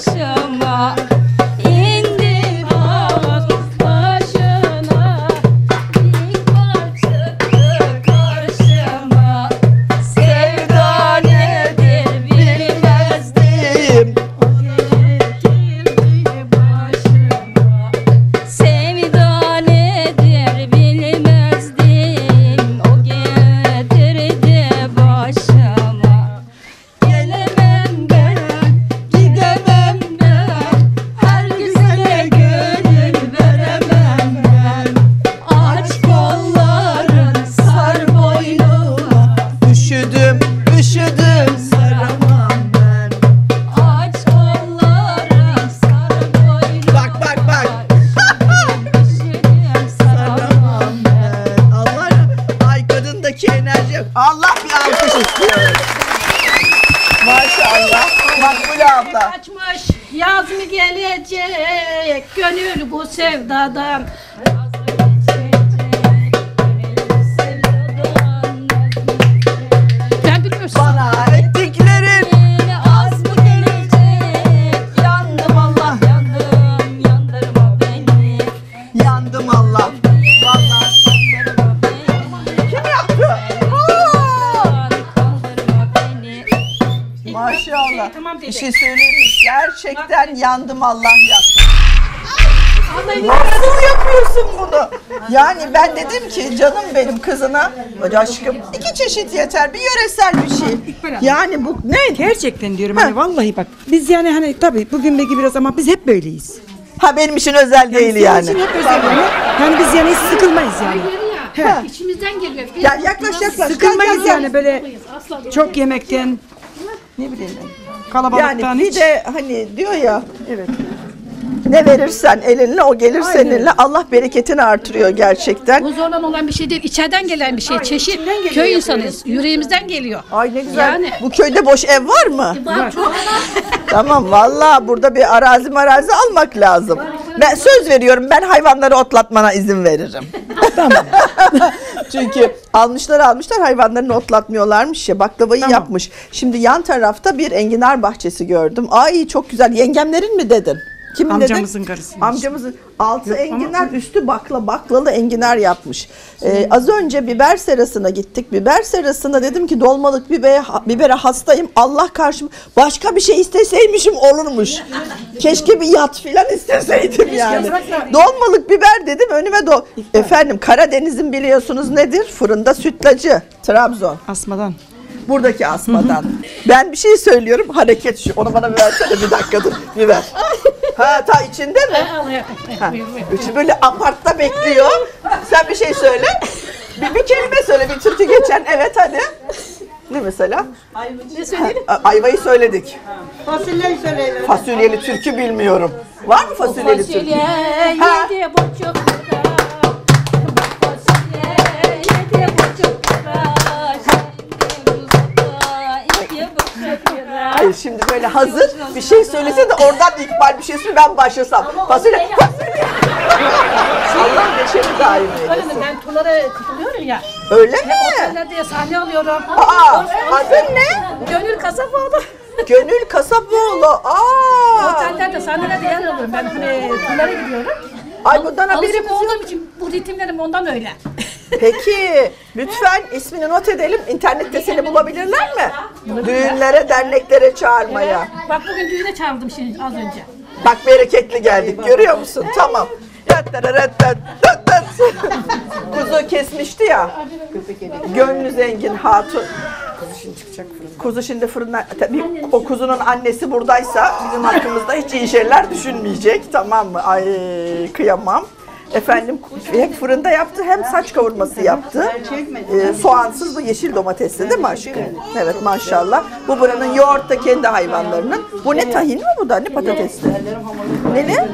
başıma. İndi havas başına, ihbar çıktı karşıma. Sevda nedir bilmezdim, getirdi başıma. Sevda nedir bilmezdim, o getirdi başıma. Gelemem ben, gidemem ben, her güzele gönül veremem ben. Aç kolların, sar boynuma, Üşüdüm, üşüdüm, saramam ben. aç kolların, sar boynuma. Bak, bak, bak. Üşüdüm, saramam ben. Allah, ay kadındaki enerji yok. Allah bir alkış istiyor. Maşallah. Makbule abla. Açmış yaz mı gelecek gönül bu sevdadan. Ben bilmiyorum. Bana ettiklerin Az mı gelecek? Yandım Allah, yandım, yandırma beni. yandım Allah. Vallahi Yandırma beni. kim yaptı? Aa! Kandırma beni. Maşallah. Tamam dedi. Bir şey söyleyeyim mi? Gerçekten yandım Allah ya. Nasıl yapıyorsun bunu? Yani ben dedim ki canım benim kızına, "Hadi aşkım iki çeşit yeter, bir yöresel bir şey." Yani bu ne? Gerçekten diyorum Ha. hani vallahi bak. Biz yani hani tabii bugün belki biraz ama biz hep böyleyiz. Ha benim için özel değil Senin yani. için hep özel yani. Yani biz yani hiç sıkılmayız yani. Ya, içimizden geliyor. Biz Ya yaklaş yaklaş. Sıkılmayız Gel, gel, yani böyle asla çok yemekten, ne bileyim kalabalıktan Yani bir hiç. de hani diyor ya, Evet. ne verirsen elinle o gelir seninle. Allah bereketini artırıyor gerçekten. bu zorlan olan bir şey değil. İçeriden gelen bir şey. Çeşit. içinden geliyor Köy yapıyoruz. insanıyız. Yüreğimizden geliyor. Ay ne güzel. Yani. Bu köyde boş ev var mı? Var. Tamam vallahi burada bir arazi marazi almak lazım. Ben söz veriyorum, ben hayvanları otlatmana izin veririm. Tamam. Çünkü almışlar almışlar hayvanlarını otlatmıyorlarmış ya, baklavayı yapmış. Şimdi yan tarafta bir enginar bahçesi gördüm. Ay çok güzel. Yengemlerin mi dedin? Kimin Amcamızın dedin? karısının. Amcamızın altı Yok, enginar, ama- üstü bakla, baklalı enginar yapmış. Ee, az önce biber serasına gittik. Biber serasında dedim ki dolmalık bibere, bibere hastayım. Allah karşıma başka bir şey isteseymişim olurmuş. Keşke bir yat filan isteseydim yani. Dolmalık biber dedim önüme do. Efendim Karadeniz'in biliyorsunuz nedir? Fırında sütlacı. Trabzon. Asmadan. Buradaki asmadan. Ben bir şey söylüyorum, hareket şu. Onu bana bir versene, bir dakika dur. Bir ver. Ha ta içinde mi? Ha, üçü böyle apartta bekliyor. Sen bir şey söyle. Bir, bir kelime söyle, bir türkü geçen. Evet hadi. Ne mesela? Ne söyleyeyim? A- ayvayı söyledik. Fasulyeyi söyleyin. Fasulyeli türkü bilmiyorum. Var mı fasulyeli türkü? Fasulye Ha. yedi buçuk lira. Fasulye yedi buçuk lira. İki buçuk lira. Hayır şimdi böyle hazır bir şey söylese de oradan İkbal bir şey söyle, ben başlasam. Fasulye, fasulye. Allah neşemi daim eylesin. Öyle ben turlara katılıyorum ya. Öyle mi? Otellerde sahne alıyorum. Aa, adın ne? Gönül Kasapoğlu. Gönül Kasapoğlu. Aa. Otellerde sahnelerde yer alıyorum. Ben hani turlara gidiyorum. Ay bundan haberimiz Alışık yok. olduğum için bu ritimlerim ondan öyle. Peki lütfen ismini not edelim. İnternette seni bulabilirler mi? Düğünlere, derneklere çağırmaya. Bak bugün düğüne çağırdım şimdi az önce. Bak bereketli geldik. Görüyor musun? Tamam. Kuzu kesmişti ya. Gönlü zengin hatun. Kuzu şimdi fırından, tabii o kuzunun annesi buradaysa bizim hakkımızda hiç iyi şeyler düşünmeyecek, tamam mı? Ay kıyamam. Efendim hem fırında yaptı hem saç kavurması yaptı. Ee, soğansız bu yeşil domatesli değil mi aşkım? Evet maşallah. Bu buranın yoğurt da kendi hayvanlarının. Bu ne, tahin mi bu da, ne patatesli? Ne ne?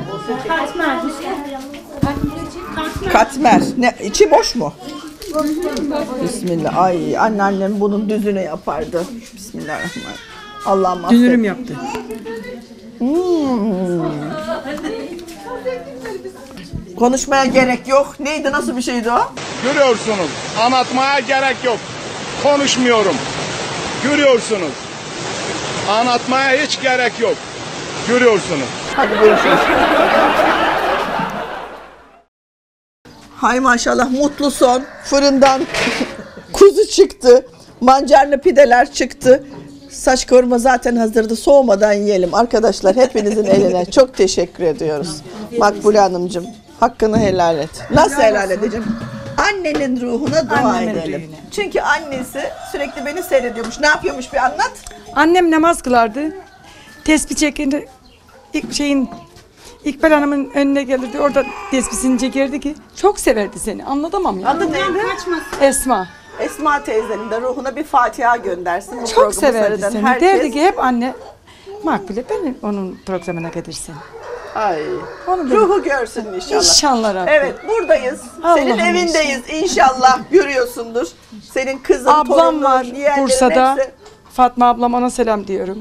Katmer. Ne, içi boş mu? Bismillah. Ay anneannem bunun düzünü yapardı. Bismillahirrahmanirrahim. Allah'ım affet. Dünürüm yaptı. Hmm. Konuşmaya gerek yok. Neydi, nasıl bir şeydi o? Görüyorsunuz. Anlatmaya gerek yok. Konuşmuyorum. Görüyorsunuz. Anlatmaya hiç gerek yok. görüyorsunuz. Hadi görüşürüz. Hay maşallah, mutlu son. Fırından kuzu çıktı. Mancarlı pideler çıktı. Saç kavurma zaten hazırdı. Soğumadan yiyelim. Arkadaşlar hepinizin eline çok teşekkür ediyoruz. Makbule Hanımcığım, hakkını helal et. Nasıl helal edeceğim? Annenin ruhuna dua Annemin edelim. ruhuna. Çünkü annesi sürekli beni seyrediyormuş. Ne yapıyormuş, bir anlat. Annem namaz kılardı. Tespih çekince ilk şeyin İkbal Hanım'ın önüne gelirdi. Orada tespihini çekerdi ki çok severdi seni. Anlatamam ya. Adı neydi? Esma. Esma teyzenin de ruhuna bir Fatiha göndersin. Bu Çok programı severdi seyreden seni. herkes- Derdi ki hep anne Makbule beni onun programına getirsin. Ay. Onu Ruhu görsün inşallah. İnşallah Rabbim. Evet, buradayız. Senin Allah'ım evindeyiz inşallah. Görüyorsundur. Senin kızın, Ablam torunun, var yeğenlerin Bursa'da. hepsi. Fatma ablam, ona selam diyorum.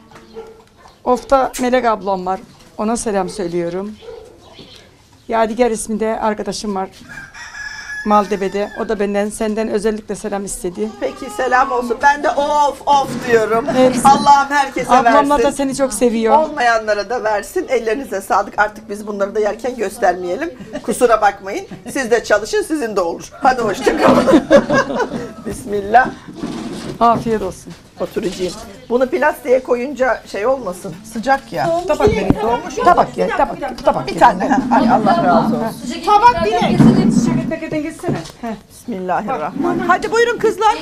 Of'ta Melek ablam var. Ona selam söylüyorum. Yadigar isminde arkadaşım var. Maltepe'de. O da benden, senden özellikle selam istedi. Peki, selam olsun. Ben de of of diyorum. Hepsi. Allah'ım herkese Ablamlar da versin. seni çok seviyor. Olmayanlara da versin. Ellerinize sağlık. Artık biz bunları da yerken göstermeyelim. Kusura bakmayın. Siz de çalışın, sizin de olur. Hadi hoşçakalın. Bismillah. Afiyet olsun. Oturacağım. Bunu plastiğe koyunca şey olmasın. Sıcak ya. Tabak verin. Tabak ye. Tabak. Tabak Bir tane. Ha, Ay Allah razı olsun. Tabak bile. Şeker paketen gitsene. Bismillahirrahmanirrahim. Hadi buyurun kızlar.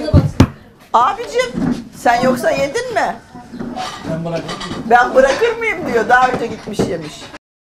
Abicim, sen yoksa yedin mi? Ben bırakayım. Ben bırakır mıyım diyor. Daha önce gitmiş yemiş.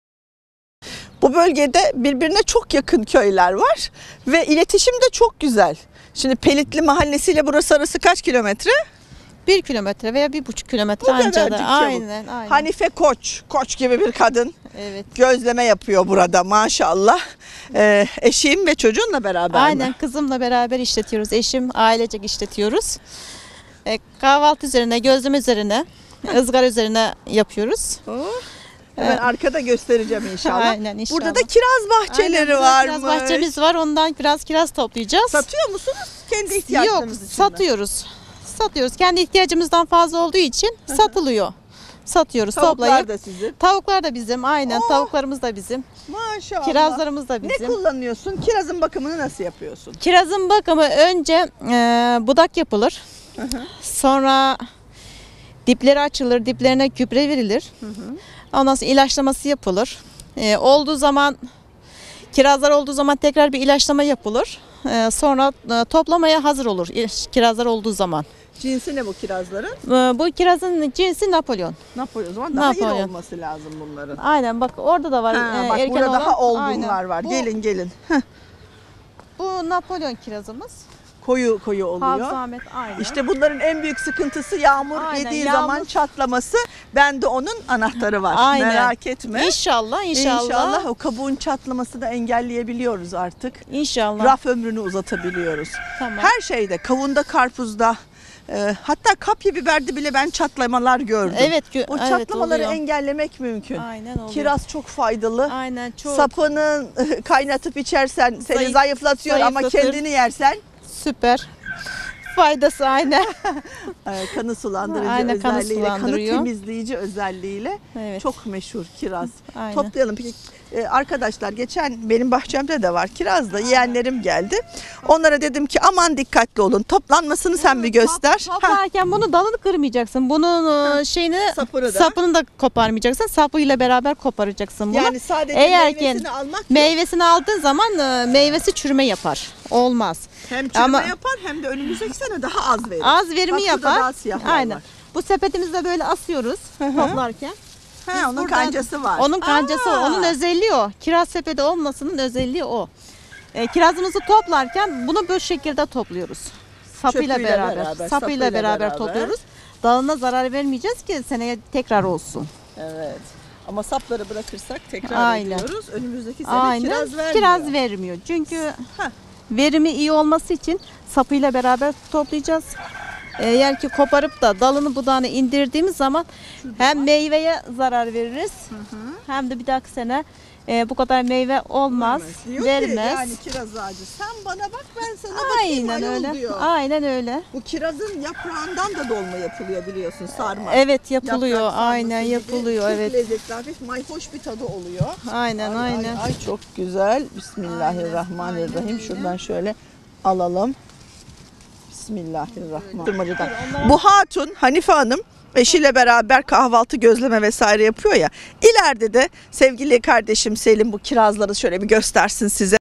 Bu bölgede birbirine çok yakın köyler var ve iletişim de çok güzel. Şimdi Pelitli mahallesiyle burası arası kaç kilometre? Bir kilometre veya bir buçuk kilometre Bu anca kadarcık da. çabuk. Aynen, aynen. Hanife Koç, Koç gibi bir kadın. Evet. Gözleme yapıyor burada maşallah. Ee, eşim ve çocuğunla beraber Aynen, mi? kızımla beraber işletiyoruz. Eşim, ailecek işletiyoruz. E, kahvaltı üzerine, gözleme üzerine, ızgara üzerine yapıyoruz. Hemen arkada göstereceğim inşallah. Aynen, inşallah. Burada da kiraz bahçeleri Aynen, var. Kiraz bahçemiz var. Ondan biraz kiraz toplayacağız. Satıyor musunuz? Kendi Yok, ihtiyaçlarınız için mi? satıyoruz. Satıyoruz. Kendi ihtiyacımızdan fazla olduğu için satılıyor. Satıyoruz, Tavuklar toplayıp. da sizin. Tavuklar da bizim. Aynen, Oh! tavuklarımız da bizim. Maşallah. Kirazlarımız da Ne bizim. kullanıyorsun? Kirazın bakımını nasıl yapıyorsun? Kirazın bakımı önce e, budak yapılır. Sonra dipleri açılır, diplerine gübre verilir. Ondan sonra ilaçlaması yapılır. E, olduğu zaman, kirazlar olduğu zaman tekrar bir ilaçlama yapılır. E, sonra e, toplamaya hazır olur kirazlar olduğu zaman. Cinsi ne bu kirazların? E, bu kirazın cinsi Napolyon. Napolyon. O zaman daha iri Napolyon. olması lazım bunların. Aynen, bak orada da var. Ha, e, bak erken burada olan. daha olgunlar Aynen. var. Bu, Gelin gelin. Heh, bu Napolyon kirazımız. koyu koyu oluyor. Havzamet, aynen. İşte bunların en büyük sıkıntısı yağmur Aynen, yediği yağmur. zaman çatlaması. Bende onun anahtarı var. Aynen. Merak etme. İnşallah, inşallah. İnşallah o kabuğun çatlamasını engelleyebiliyoruz artık. İnşallah. Raf ömrünü uzatabiliyoruz. Tamam. Her şeyde, kavunda, karpuzda, e, hatta kapya biberde bile ben çatlamalar gördüm. Evet, gö- O evet, çatlamaları oluyor. engellemek mümkün. Aynen oluyor. Kiraz çok faydalı. Aynen, çok. Sapını kaynatıp içersen seni Zayıf- zayıflatıyor ama zayıflatır. kendini yersen Süper. Faydası aynen. e, kanı sulandırıcı Aynen, kanı özelliğiyle, kanı sulandırıyor. temizleyici özelliğiyle Evet. çok meşhur kiraz. Aynen. Toplayalım. Peki e, arkadaşlar, geçen benim bahçemde de var kiraz da, yeğenlerim geldi. Onlara dedim ki aman dikkatli olun. Toplanmasını sen bir göster. Top- Ha, Toplarken bunu dalını kırmayacaksın. Bunun e, şeyini sapını da. sapını da koparmayacaksın. Sapıyla beraber koparacaksın bunu. Yani sadece Eğer ki meyvesini almak yok. meyvesini aldığın zaman e, meyvesi çürüme yapar. Olmaz. Hem çürüme Ama- yapar hem de önümüzdeki sene daha az verir. Az verimi Bak, şurada yapar. daha siyahlar Aynen. var. Bu sepetimizde böyle asıyoruz toplarken. Ha, Biz onun buradan- kancası var. Onun kancası o. Aa. Onun özelliği o. Kiraz sepeti olmasının özelliği o. E, kirazımızı toplarken bunu bu şekilde topluyoruz. Sapıyla Çöpüyle beraber, beraber, sapıyla, sapıyla beraber, beraber. topluyoruz. Dalına zarar vermeyeceğiz ki seneye tekrar olsun. Evet. Ama sapları bırakırsak tekrar Aynen. ediyoruz. Önümüzdeki sene Aynen. kiraz vermiyor. Kiraz vermiyor. Çünkü Heh. verimi iyi olması için sapıyla beraber toplayacağız. Eğer ki koparıp da dalını budağını indirdiğimiz zaman hem meyveye zarar veririz hem de bir dahaki sene e, bu kadar meyve olmaz, Diyor ki, vermez. yani kiraz ağacı sen bana bak ben sana bakayım Aynen ayol öyle. diyor. Aynen öyle. Bu kirazın yaprağından da dolma yapılıyor biliyorsun, sarma. Evet yapılıyor. Yaprak sarması Aynen gibi. yapılıyor. Çok Evet. lezzetli, hafif mayhoş bir tadı oluyor. Aynen Ay, aynen. Ay, ay çok güzel. Bismillahirrahmanirrahim. Aynen, aynen Şuradan şöyle alalım. Bismillahirrahmanirrahim. Bu hatun Hanife Hanım eşiyle beraber kahvaltı, gözleme vesaire yapıyor ya. İleride de sevgili kardeşim Selim bu kirazları şöyle bir göstersin size.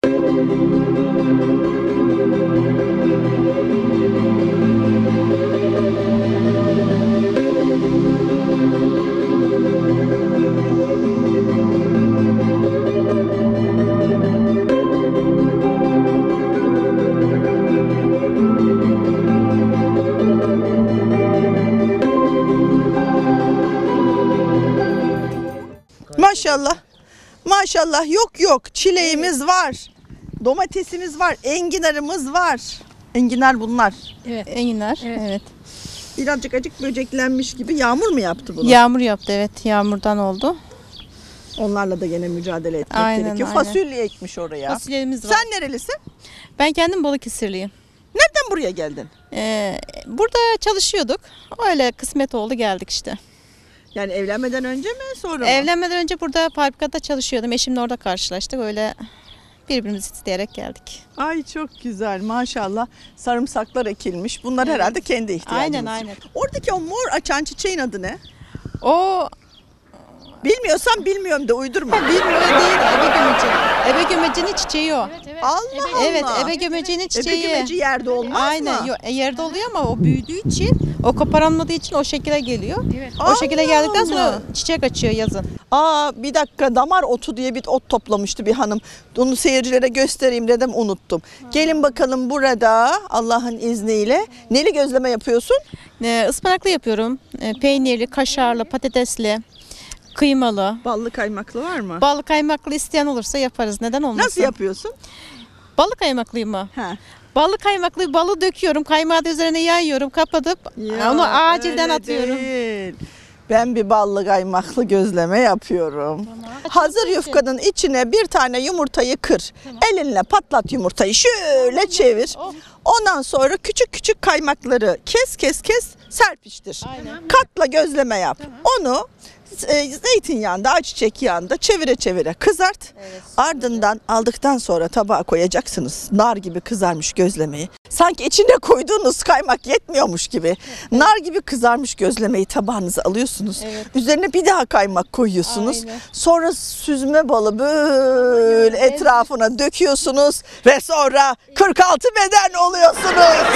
Maşallah. Maşallah yok yok. Çileğimiz var. Domatesimiz var. Enginarımız var. Enginar bunlar. Evet. Enginar. Evet. evet. Birazcık acık böceklenmiş gibi. Yağmur mu yaptı bunu? Yağmur yaptı evet. Yağmurdan oldu. Onlarla da gene mücadele etmek Aynen, gerekiyor. aynen. Fasulye ekmiş oraya. Fasulyemiz var. Sen nerelisin? Ben kendim Balıkesirliyim. Nereden buraya geldin? Ee, burada çalışıyorduk. Öyle kısmet oldu geldik işte. Yani evlenmeden önce mi sonra mı? Evlenmeden önce burada fabrikada çalışıyordum. Eşimle orada karşılaştık. Öyle birbirimizi isteyerek geldik. Ay çok güzel maşallah. Sarımsaklar ekilmiş. Bunlar Evet. herhalde kendi ihtiyacınız. Aynen aynen. Oradaki o mor açan çiçeğin adı ne? O Bilmiyorsan bilmiyorum de uydurma. bilmiyorum değil. Ebe gömeci. Ebe gömecinin çiçeği o. Evet, evet. Allah Allah. Evet, ebe gömecinin çiçeği. Ebe gömeci yerde olmaz Aynen. mı? Yo, e, yerde oluyor ama o büyüdüğü için, o koparılmadığı için o şekilde geliyor. Evet. O şekilde Allah geldikten sonra Allah. çiçek açıyor yazın. Aa bir dakika damar otu diye bir ot toplamıştı bir hanım. Onu seyircilere göstereyim dedim unuttum. Gelin bakalım burada Allah'ın izniyle. Neli gözleme yapıyorsun? Ee, ıspanaklı yapıyorum. Ee, peynirli, kaşarlı, patatesli, kıymalı. Ballı kaymaklı var mı? Ballı kaymaklı isteyen olursa yaparız. Neden olmasın? Nasıl yapıyorsun? Ballı kaymaklıyı mı? He. Ballı kaymaklı balı döküyorum. Kaymağı da üzerine yayıyorum. Kapatıp onu acilden öyle atıyorum. değil. Ben bir ballı kaymaklı gözleme yapıyorum. Hazır yufkanın içine bir tane yumurtayı kır. Elinle patlat yumurtayı şöyle çevir. Ondan sonra küçük küçük kaymakları kes kes kes serpiştir. Aynen. Katla gözleme yap. Onu e, zeytinyağında, ayçiçek yağında çevire çevire kızart. Evet, Ardından aldıktan sonra tabağa koyacaksınız. Nar gibi kızarmış gözlemeyi. Sanki içine koyduğunuz kaymak yetmiyormuş gibi. Nar gibi kızarmış gözlemeyi tabağınıza alıyorsunuz. Evet. Üzerine bir daha kaymak koyuyorsunuz. Aynen. Sonra süzme balı böyle etrafına döküyorsunuz ve sonra kırk altı beden oluyorsunuz.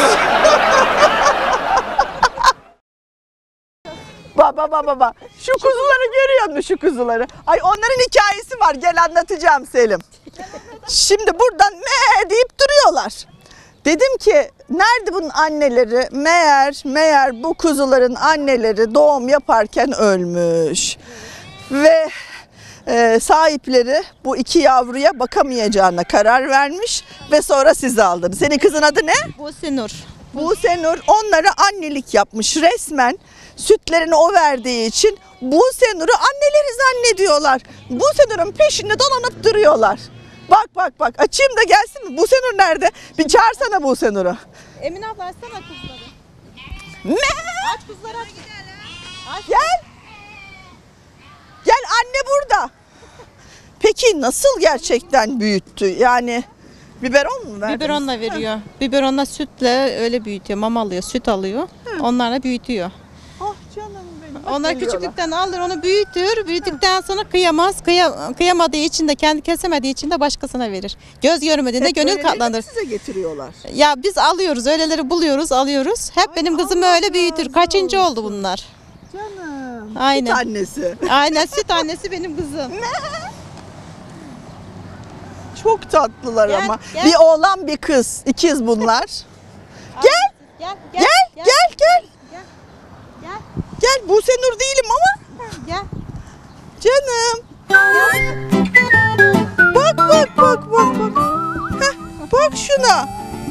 Baba baba baba. Şu kuzuları görüyor musun şu kuzuları? Ay onların hikayesi var. Gel anlatacağım Selim. Şimdi buradan me deyip duruyorlar. Dedim ki nerede bunun anneleri? Meğer meğer bu kuzuların anneleri doğum yaparken ölmüş. Ve e, sahipleri bu iki yavruya bakamayacağına karar vermiş ve sonra sizi aldınız. Senin kızın adı ne? Buse Nur. Buse Nur onlara annelik yapmış resmen. Sütlerini o verdiği için Buse Nur'u anneleri zannediyorlar. Buse Nur'un peşinde dolanıp duruyorlar. Bak bak bak açayım da gelsin mi? Buse Nur nerede? Bir çağırsana Buse Nur'u. Emine abla açsana kızları. Ne? Aç kızları aç. aç. Gel. Gel anne burada. Peki nasıl gerçekten büyüttü? Yani biberon mu verdiniz? Biberonla veriyor. Biberonla sütle öyle büyütüyor. Mama alıyor, süt alıyor. Onlarla büyütüyor. Ah canım benim. Bak Onlar geliyorlar. küçüklükten alır, onu büyütür. Büyüdükten sonra kıyamaz. Kıya, kıyamadığı için de, kendi kesemediği için de başkasına verir. Göz görmediğinde Hep gönül böyleleri mi katlanır. size getiriyorlar? Ya biz alıyoruz, öyleleri buluyoruz, alıyoruz. Hep benim kızım öyle büyütür. Kaçıncı oldu bunlar? Canım. Aynen. Bir tanesi. Aynen, süt annesi benim kızım. Çok tatlılar Gel, ama. gel. Bir oğlan bir kız. İkiz bunlar. Gel. Gel, Gel. Gel. Gel. Gel. Gel. Buse Nur değilim ama. Gel. Canım. Bak bak bak bak bak. Heh, bak şuna.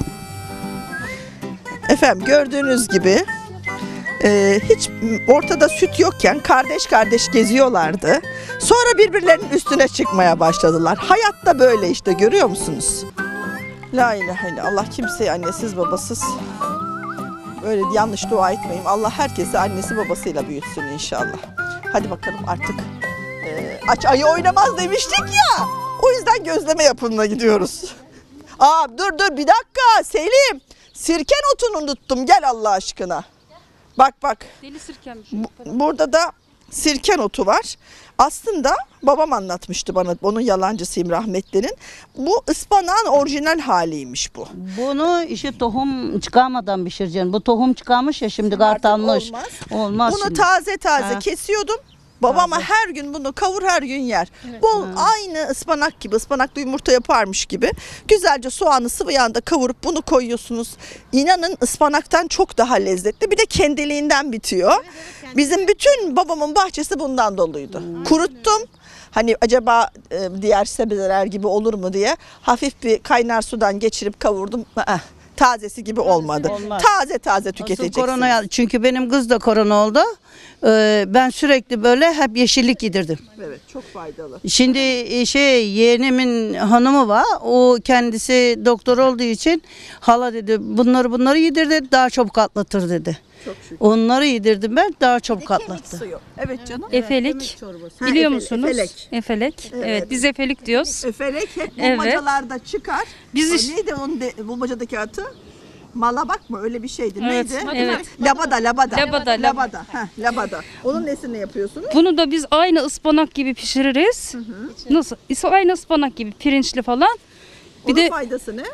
Efendim gördüğünüz gibi e, hiç ortada süt yokken kardeş kardeş geziyorlardı. Sonra birbirlerinin üstüne çıkmaya başladılar. Hayatta böyle işte, görüyor musunuz? La ilahe illallah. Allah kimseye annesiz babasız böyle yanlış dua etmeyeyim. Allah herkesi annesi babasıyla büyütsün inşallah. Hadi bakalım artık. Ee, aç ayı oynamaz demiştik ya. O yüzden gözleme yapımına gidiyoruz. Aa dur dur bir dakika Selim. Sirken otunu unuttum. Gel Allah aşkına. Bak bak. Deli sirkemiş. Bu- burada da sirken otu var. Aslında babam anlatmıştı bana. Onun yalancısıyım rahmetlinin. Bu ıspanağın orijinal haliymiş bu. Bunu işte tohum çıkarmadan pişireceksin. Bu tohum çıkarmış ya şimdi kartanmış. Olmaz. Olmaz Bunu şimdi. taze taze Ha. kesiyordum. Babama her gün bunu kavur, her gün yer. Bol aynı ıspanak gibi, ıspanaklı yumurta yaparmış gibi. Güzelce soğanı sıvı yağda kavurup bunu koyuyorsunuz. İnanın ıspanaktan çok daha lezzetli. Bir de kendiliğinden bitiyor. Bizim bütün babamın bahçesi bundan doluydu. Kuruttum. Hani acaba e, diğer sebzeler gibi olur mu diye hafif bir kaynar sudan geçirip kavurdum. Ah, tazesi gibi olmadı. Olmaz. Taze taze Asıl tüketeceksiniz. korona, çünkü benim kız da korona oldu. Ee, ben sürekli böyle hep yeşillik yedirdim. Evet, çok faydalı. Şimdi e, şey yeğenimin hanımı var. O kendisi doktor olduğu için hala dedi bunları bunları yedirdi daha çabuk atlatır dedi. Çok şükür. Onları yedirdim ben daha çabuk Kemik atlattı. suyu. Evet canım. Efelik. Ha, Biliyor efe- musunuz? efelek. Efelek. Evet. Evet. biz efelik diyoruz. Öfelek hep Evet. bulmacalarda çıkar. Biz O iş- neydi onun de, bulmacadaki adı? Malabak mı? Öyle bir şeydi. Evet, Neydi? evet. Labada, labada. Labada, labada. Heh, labada. Onun nesini yapıyorsunuz? Bunu da biz aynı ıspanak gibi pişiririz. Nasıl? İs- Aynı ıspanak gibi pirinçli falan. Bir Onun de faydası ne?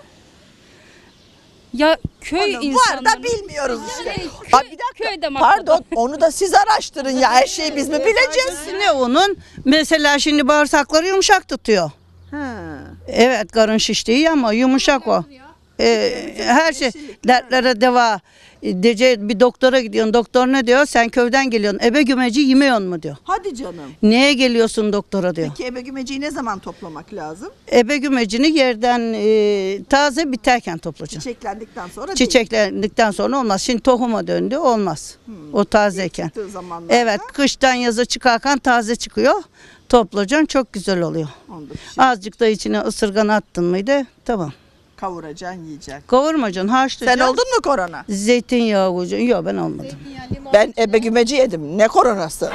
ya köy Onu bu insanları. arada bilmiyoruz işte. Yani Aa, köy- bir dakika. köyde maklum. Pardon, onu da siz araştırın ya. Her şeyi biz mi bileceğiz? Ne onun? Mesela şimdi bağırsakları yumuşak tutuyor. Ha. Evet karın şiştiği ama yumuşak o. Ee, her şey dertlere deva. Dece bir doktora gidiyorsun. Doktor ne diyor? Sen köyden geliyorsun. Ebe gümeci yemiyorsun mu diyor. Hadi canım. Neye geliyorsun doktora diyor. Peki ebe gümeciyi ne zaman toplamak lazım? Ebe gümecini yerden e, taze biterken toplayacaksın. Çiçeklendikten sonra değil. Çiçeklendikten sonra olmaz. Şimdi tohuma döndü olmaz. O tazeyken. Çıktığı zamanlarda. Evet kıştan yaza çıkarken taze çıkıyor. Toplayacaksın çok güzel oluyor. Onu da pişir- Azıcık da içine ısırgan attın mıydı tamam. kavuracaksın, yiyeceksin. Kavurmayacaksın Sen haşlayacaksın. oldun mu korona? Zeytinyağı koyacaksın. Yok ben olmadım. Ben ebe gümeci yedim. Ne koronası?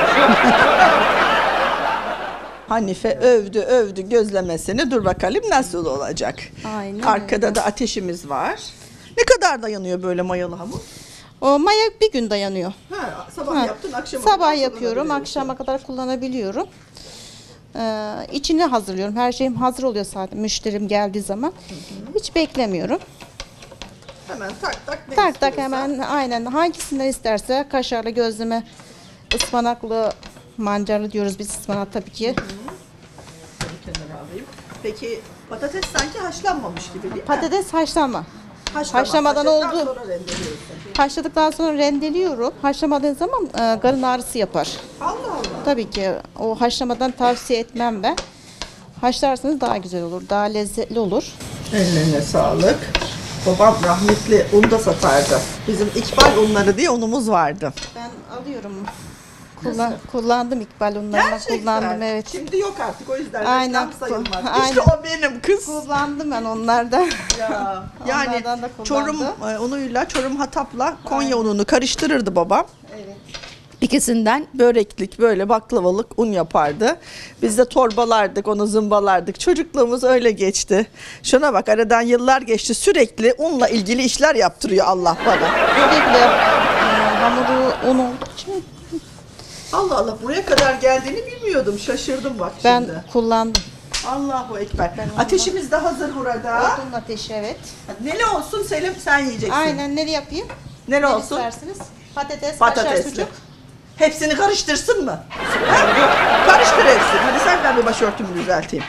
Hanife övdü övdü gözlemesini. Dur bakalım nasıl olacak. Aynen. Arkada da ateşimiz var. Ne kadar dayanıyor böyle mayalı hamur? O maya bir gün dayanıyor. Ha, sabah Ha, yaptın, akşama Sabah kadar yapıyorum, kullanabiliyorsun. akşama kadar kullanabiliyorum. Ee, içini hazırlıyorum. Her şeyim hazır oluyor zaten müşterim geldiği zaman. Hiç beklemiyorum. Hemen tak tak ne Tak tak istiyorsan. hemen aynen hangisinden isterse kaşarlı, gözleme, ıspanaklı, mancarlı diyoruz biz ıspanak tabii ki. Bir kenara alayım. Peki patates sanki haşlanmamış gibi değil mi? Patates haşlama. Haşlama, haşlamadan haşladıktan oldu. sonra rendeliyorsun. Haşladıktan sonra rendeliyorum. Haşlamadığın zaman e, karın ağrısı yapar. Allah Allah. Tabii ki o haşlamadan tavsiye etmem ben. Haşlarsanız daha güzel olur, daha lezzetli olur. Ellerine sağlık. Babam rahmetli un da satardı. Bizim İkbal unları diye unumuz vardı. Ben alıyorum. Kullan, kullandım İkbal unlarını kullandım evet. Şimdi yok artık o yüzden Aynen. reklam sayılmaz. Aynen. İşte o benim kız. Kullandım ben onlardan. Ya, yani Onlardan da kullandım. Çorum e, unuyla, Çorum Hatap'la Konya ununu karıştırırdı babam. Evet. İkisinden böreklik böyle baklavalık un yapardı. Biz de torbalardık, onu zımbalardık. Çocukluğumuz öyle geçti. Şuna bak aradan yıllar geçti. Sürekli unla ilgili işler yaptırıyor Allah bana. Sürekli e, hamuru un olduğu için Allah Allah buraya kadar geldiğini bilmiyordum. Şaşırdım bak ben şimdi. kullandım. Allahu Ekber. Ateşimiz de hazır burada. Odun ateşi evet. Neli olsun Selim sen yiyeceksin. Aynen ne yapayım? Neli Ne olsun? istersiniz? Patates, kaşar, Patatesli. sucuk. Hepsini karıştırsın mı? Ha? Karıştır hepsini. Hadi sen ben bir başörtümü düzelteyim.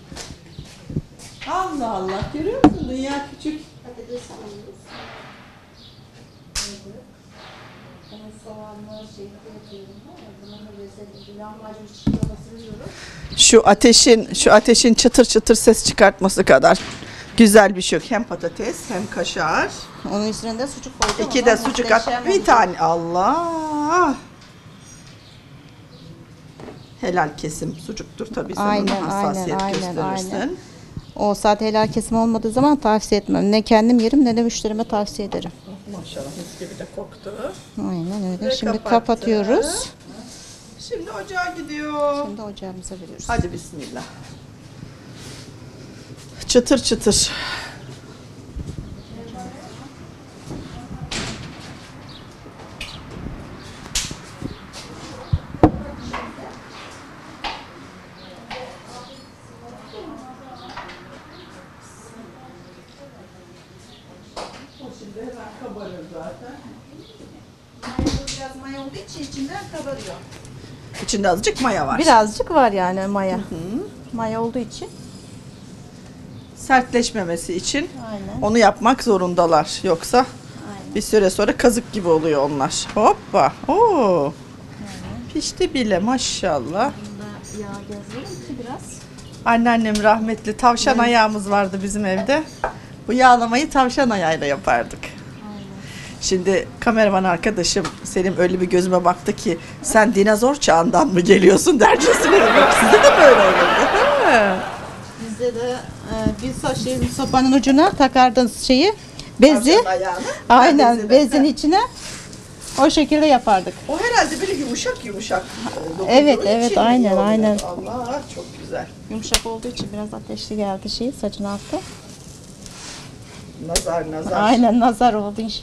Allah Allah. Görüyor musun? Dünya küçük. Patates koyuyoruz. Onun soğanlı şeyini yapıyorum. Bunun da lezzetli lahmacun çiğ basırıyorum. Şu ateşin, şu ateşin çıtır çıtır ses çıkartması kadar güzel bir şey yok. Hem patates hem kaşar. Onun üstüne de sucuk koydum. İki de sucuk at. Muhteşem Bir oldu. tane. Allah. Helal kesim sucuktur tabii, sen Aynen, ona hassasiyet aynen, gösterirsin. aynen. O saat helal kesim olmadığı zaman tavsiye etmem. Ne kendim yerim ne de müşterime tavsiye ederim. Maşallah mis gibi de koktu. Aynen öyle. Ve Şimdi kapattık. kapatıyoruz. Şimdi ocağa gidiyor. Şimdi ocağımıza veriyoruz. Hadi bismillah. Çıtır çıtır. Biraz maya olduğu için içinden kabarıyor. İçinde azıcık maya var. Birazcık var yani maya. Maya olduğu için. Sertleşmemesi için Aynen. onu yapmak zorundalar. Yoksa bir süre sonra kazık gibi oluyor onlar. Hoppa. Oo. Pişti bile maşallah. Yağ gezelim ki biraz. Anneannem rahmetli tavşan ayağımız vardı bizim evde. Bu yağlamayı tavşan ayağıyla yapardık. Şimdi kameraman arkadaşım Selim öyle bir gözüme baktı ki sen dinozor çağından mı geliyorsun dercesine. Yok, sizde de böyle olurdu. Bizde de e, biz şeyin sopanın ucuna takardın şeyi, bezi. Tavşan ayağını. Aynen Bezini. bezin içine o şekilde yapardık. O herhalde böyle yumuşak yumuşak. e, dokunduğu Evet, için evet, iyi aynen, oluyor. aynen. Allah çok güzel. Yumuşak olduğu için biraz ateşli geldi şey saçın altı. Nazar nazar. Aynen nazar oldu iş.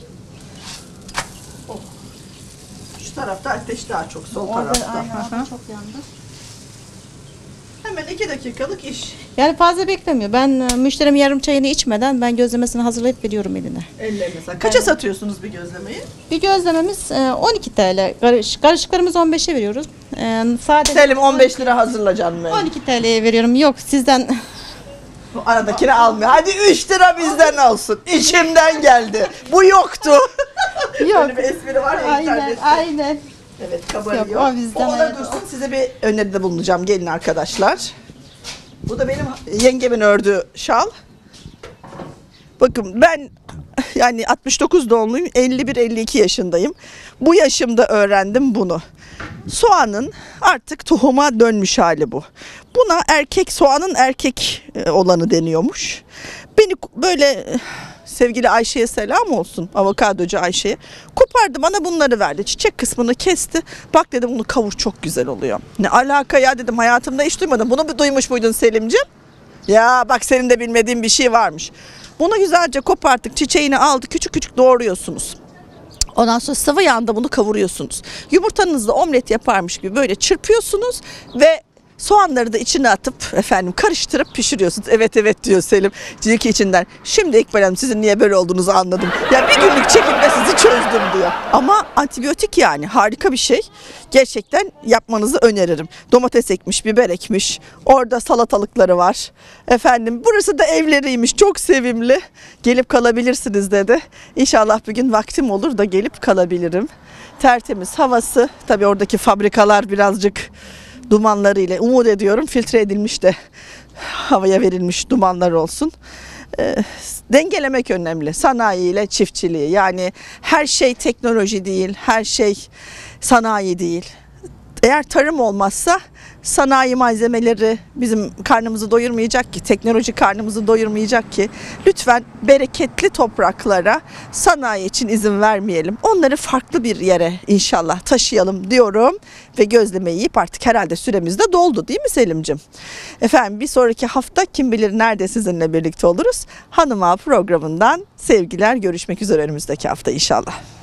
Şu tarafta ateş daha çok, sol Orada tarafta. aynen Hı hı. orada çok yandı. Hemen iki dakikalık iş. Yani fazla beklemiyor. Ben e, müşterim yarım çayını içmeden ben gözlemesini hazırlayıp veriyorum eline. Ellerine sağlık. Kaça satıyorsunuz bir gözlemeyi? Bir gözlememiz e, on iki TL. Karış, karışıklarımızı on beşe veriyoruz. E, sade Selim on beş lira hazırla canım benim. on iki TL'ye veriyorum. Yok sizden Bu aradakini almıyor. Hadi üç lira bizden olsun. İçimden geldi. Bu yoktu. yok. Böyle bir espri var ya Aynen, internette. aynen. Evet kabarıyor. Yok, o bizden, ona evet, dursun. Size bir öneride bulunacağım. Gelin arkadaşlar. Bu da benim yengemin ördüğü şal. Bakın ben yani altmış dokuz doğumluyum. elli bir elli iki yaşındayım. Bu yaşımda öğrendim bunu. Soğanın artık tohuma dönmüş hali bu. Buna erkek soğanın erkek olanı deniyormuş. Beni böyle sevgili Ayşe'ye selam olsun, avokadocu Ayşe'ye. Kopardı bana bunları verdi. Çiçek kısmını kesti. Bak dedim bunu kavur çok güzel oluyor. Ne alaka ya dedim, hayatımda hiç duymadım. Bunu bir duymuş muydun Selimciğim? Ya bak senin de bilmediğin bir şey varmış. Bunu güzelce koparttık, çiçeğini aldı, küçük küçük doğruyorsunuz. Ondan sonra sıvı yağında bunu kavuruyorsunuz. Yumurtanızla omlet yaparmış gibi böyle çırpıyorsunuz ve soğanları da içine atıp efendim karıştırıp pişiriyorsunuz. Evet evet diyor Selim. Diyor ki içinden. Şimdi İkbal Hanım sizin niye böyle olduğunuzu anladım. Ya bir günlük çekimde sizi çözdüm diyor. Ama antibiyotik yani harika bir şey. Gerçekten yapmanızı öneririm. Domates ekmiş, biber ekmiş. Orada salatalıkları var. Efendim burası da evleriymiş. Çok sevimli. Gelip kalabilirsiniz dedi. İnşallah bir gün vaktim olur da gelip kalabilirim. Tertemiz havası. Tabii oradaki fabrikalar birazcık dumanlarıyla umut ediyorum filtre edilmiş de havaya verilmiş dumanlar olsun. E, dengelemek önemli. Sanayi ile çiftçiliği. Yani her şey teknoloji değil, her şey sanayi değil. Eğer tarım olmazsa sanayi malzemeleri bizim karnımızı doyurmayacak ki, teknoloji karnımızı doyurmayacak ki. Lütfen bereketli topraklara sanayi için izin vermeyelim. Onları farklı bir yere inşallah taşıyalım diyorum ve gözlemeyi yiyip artık herhalde süremiz de doldu değil mi Selim'cim? Efendim bir sonraki hafta kim bilir nerede sizinle birlikte oluruz. Hanım Ağa programından sevgiler, görüşmek üzere önümüzdeki hafta inşallah.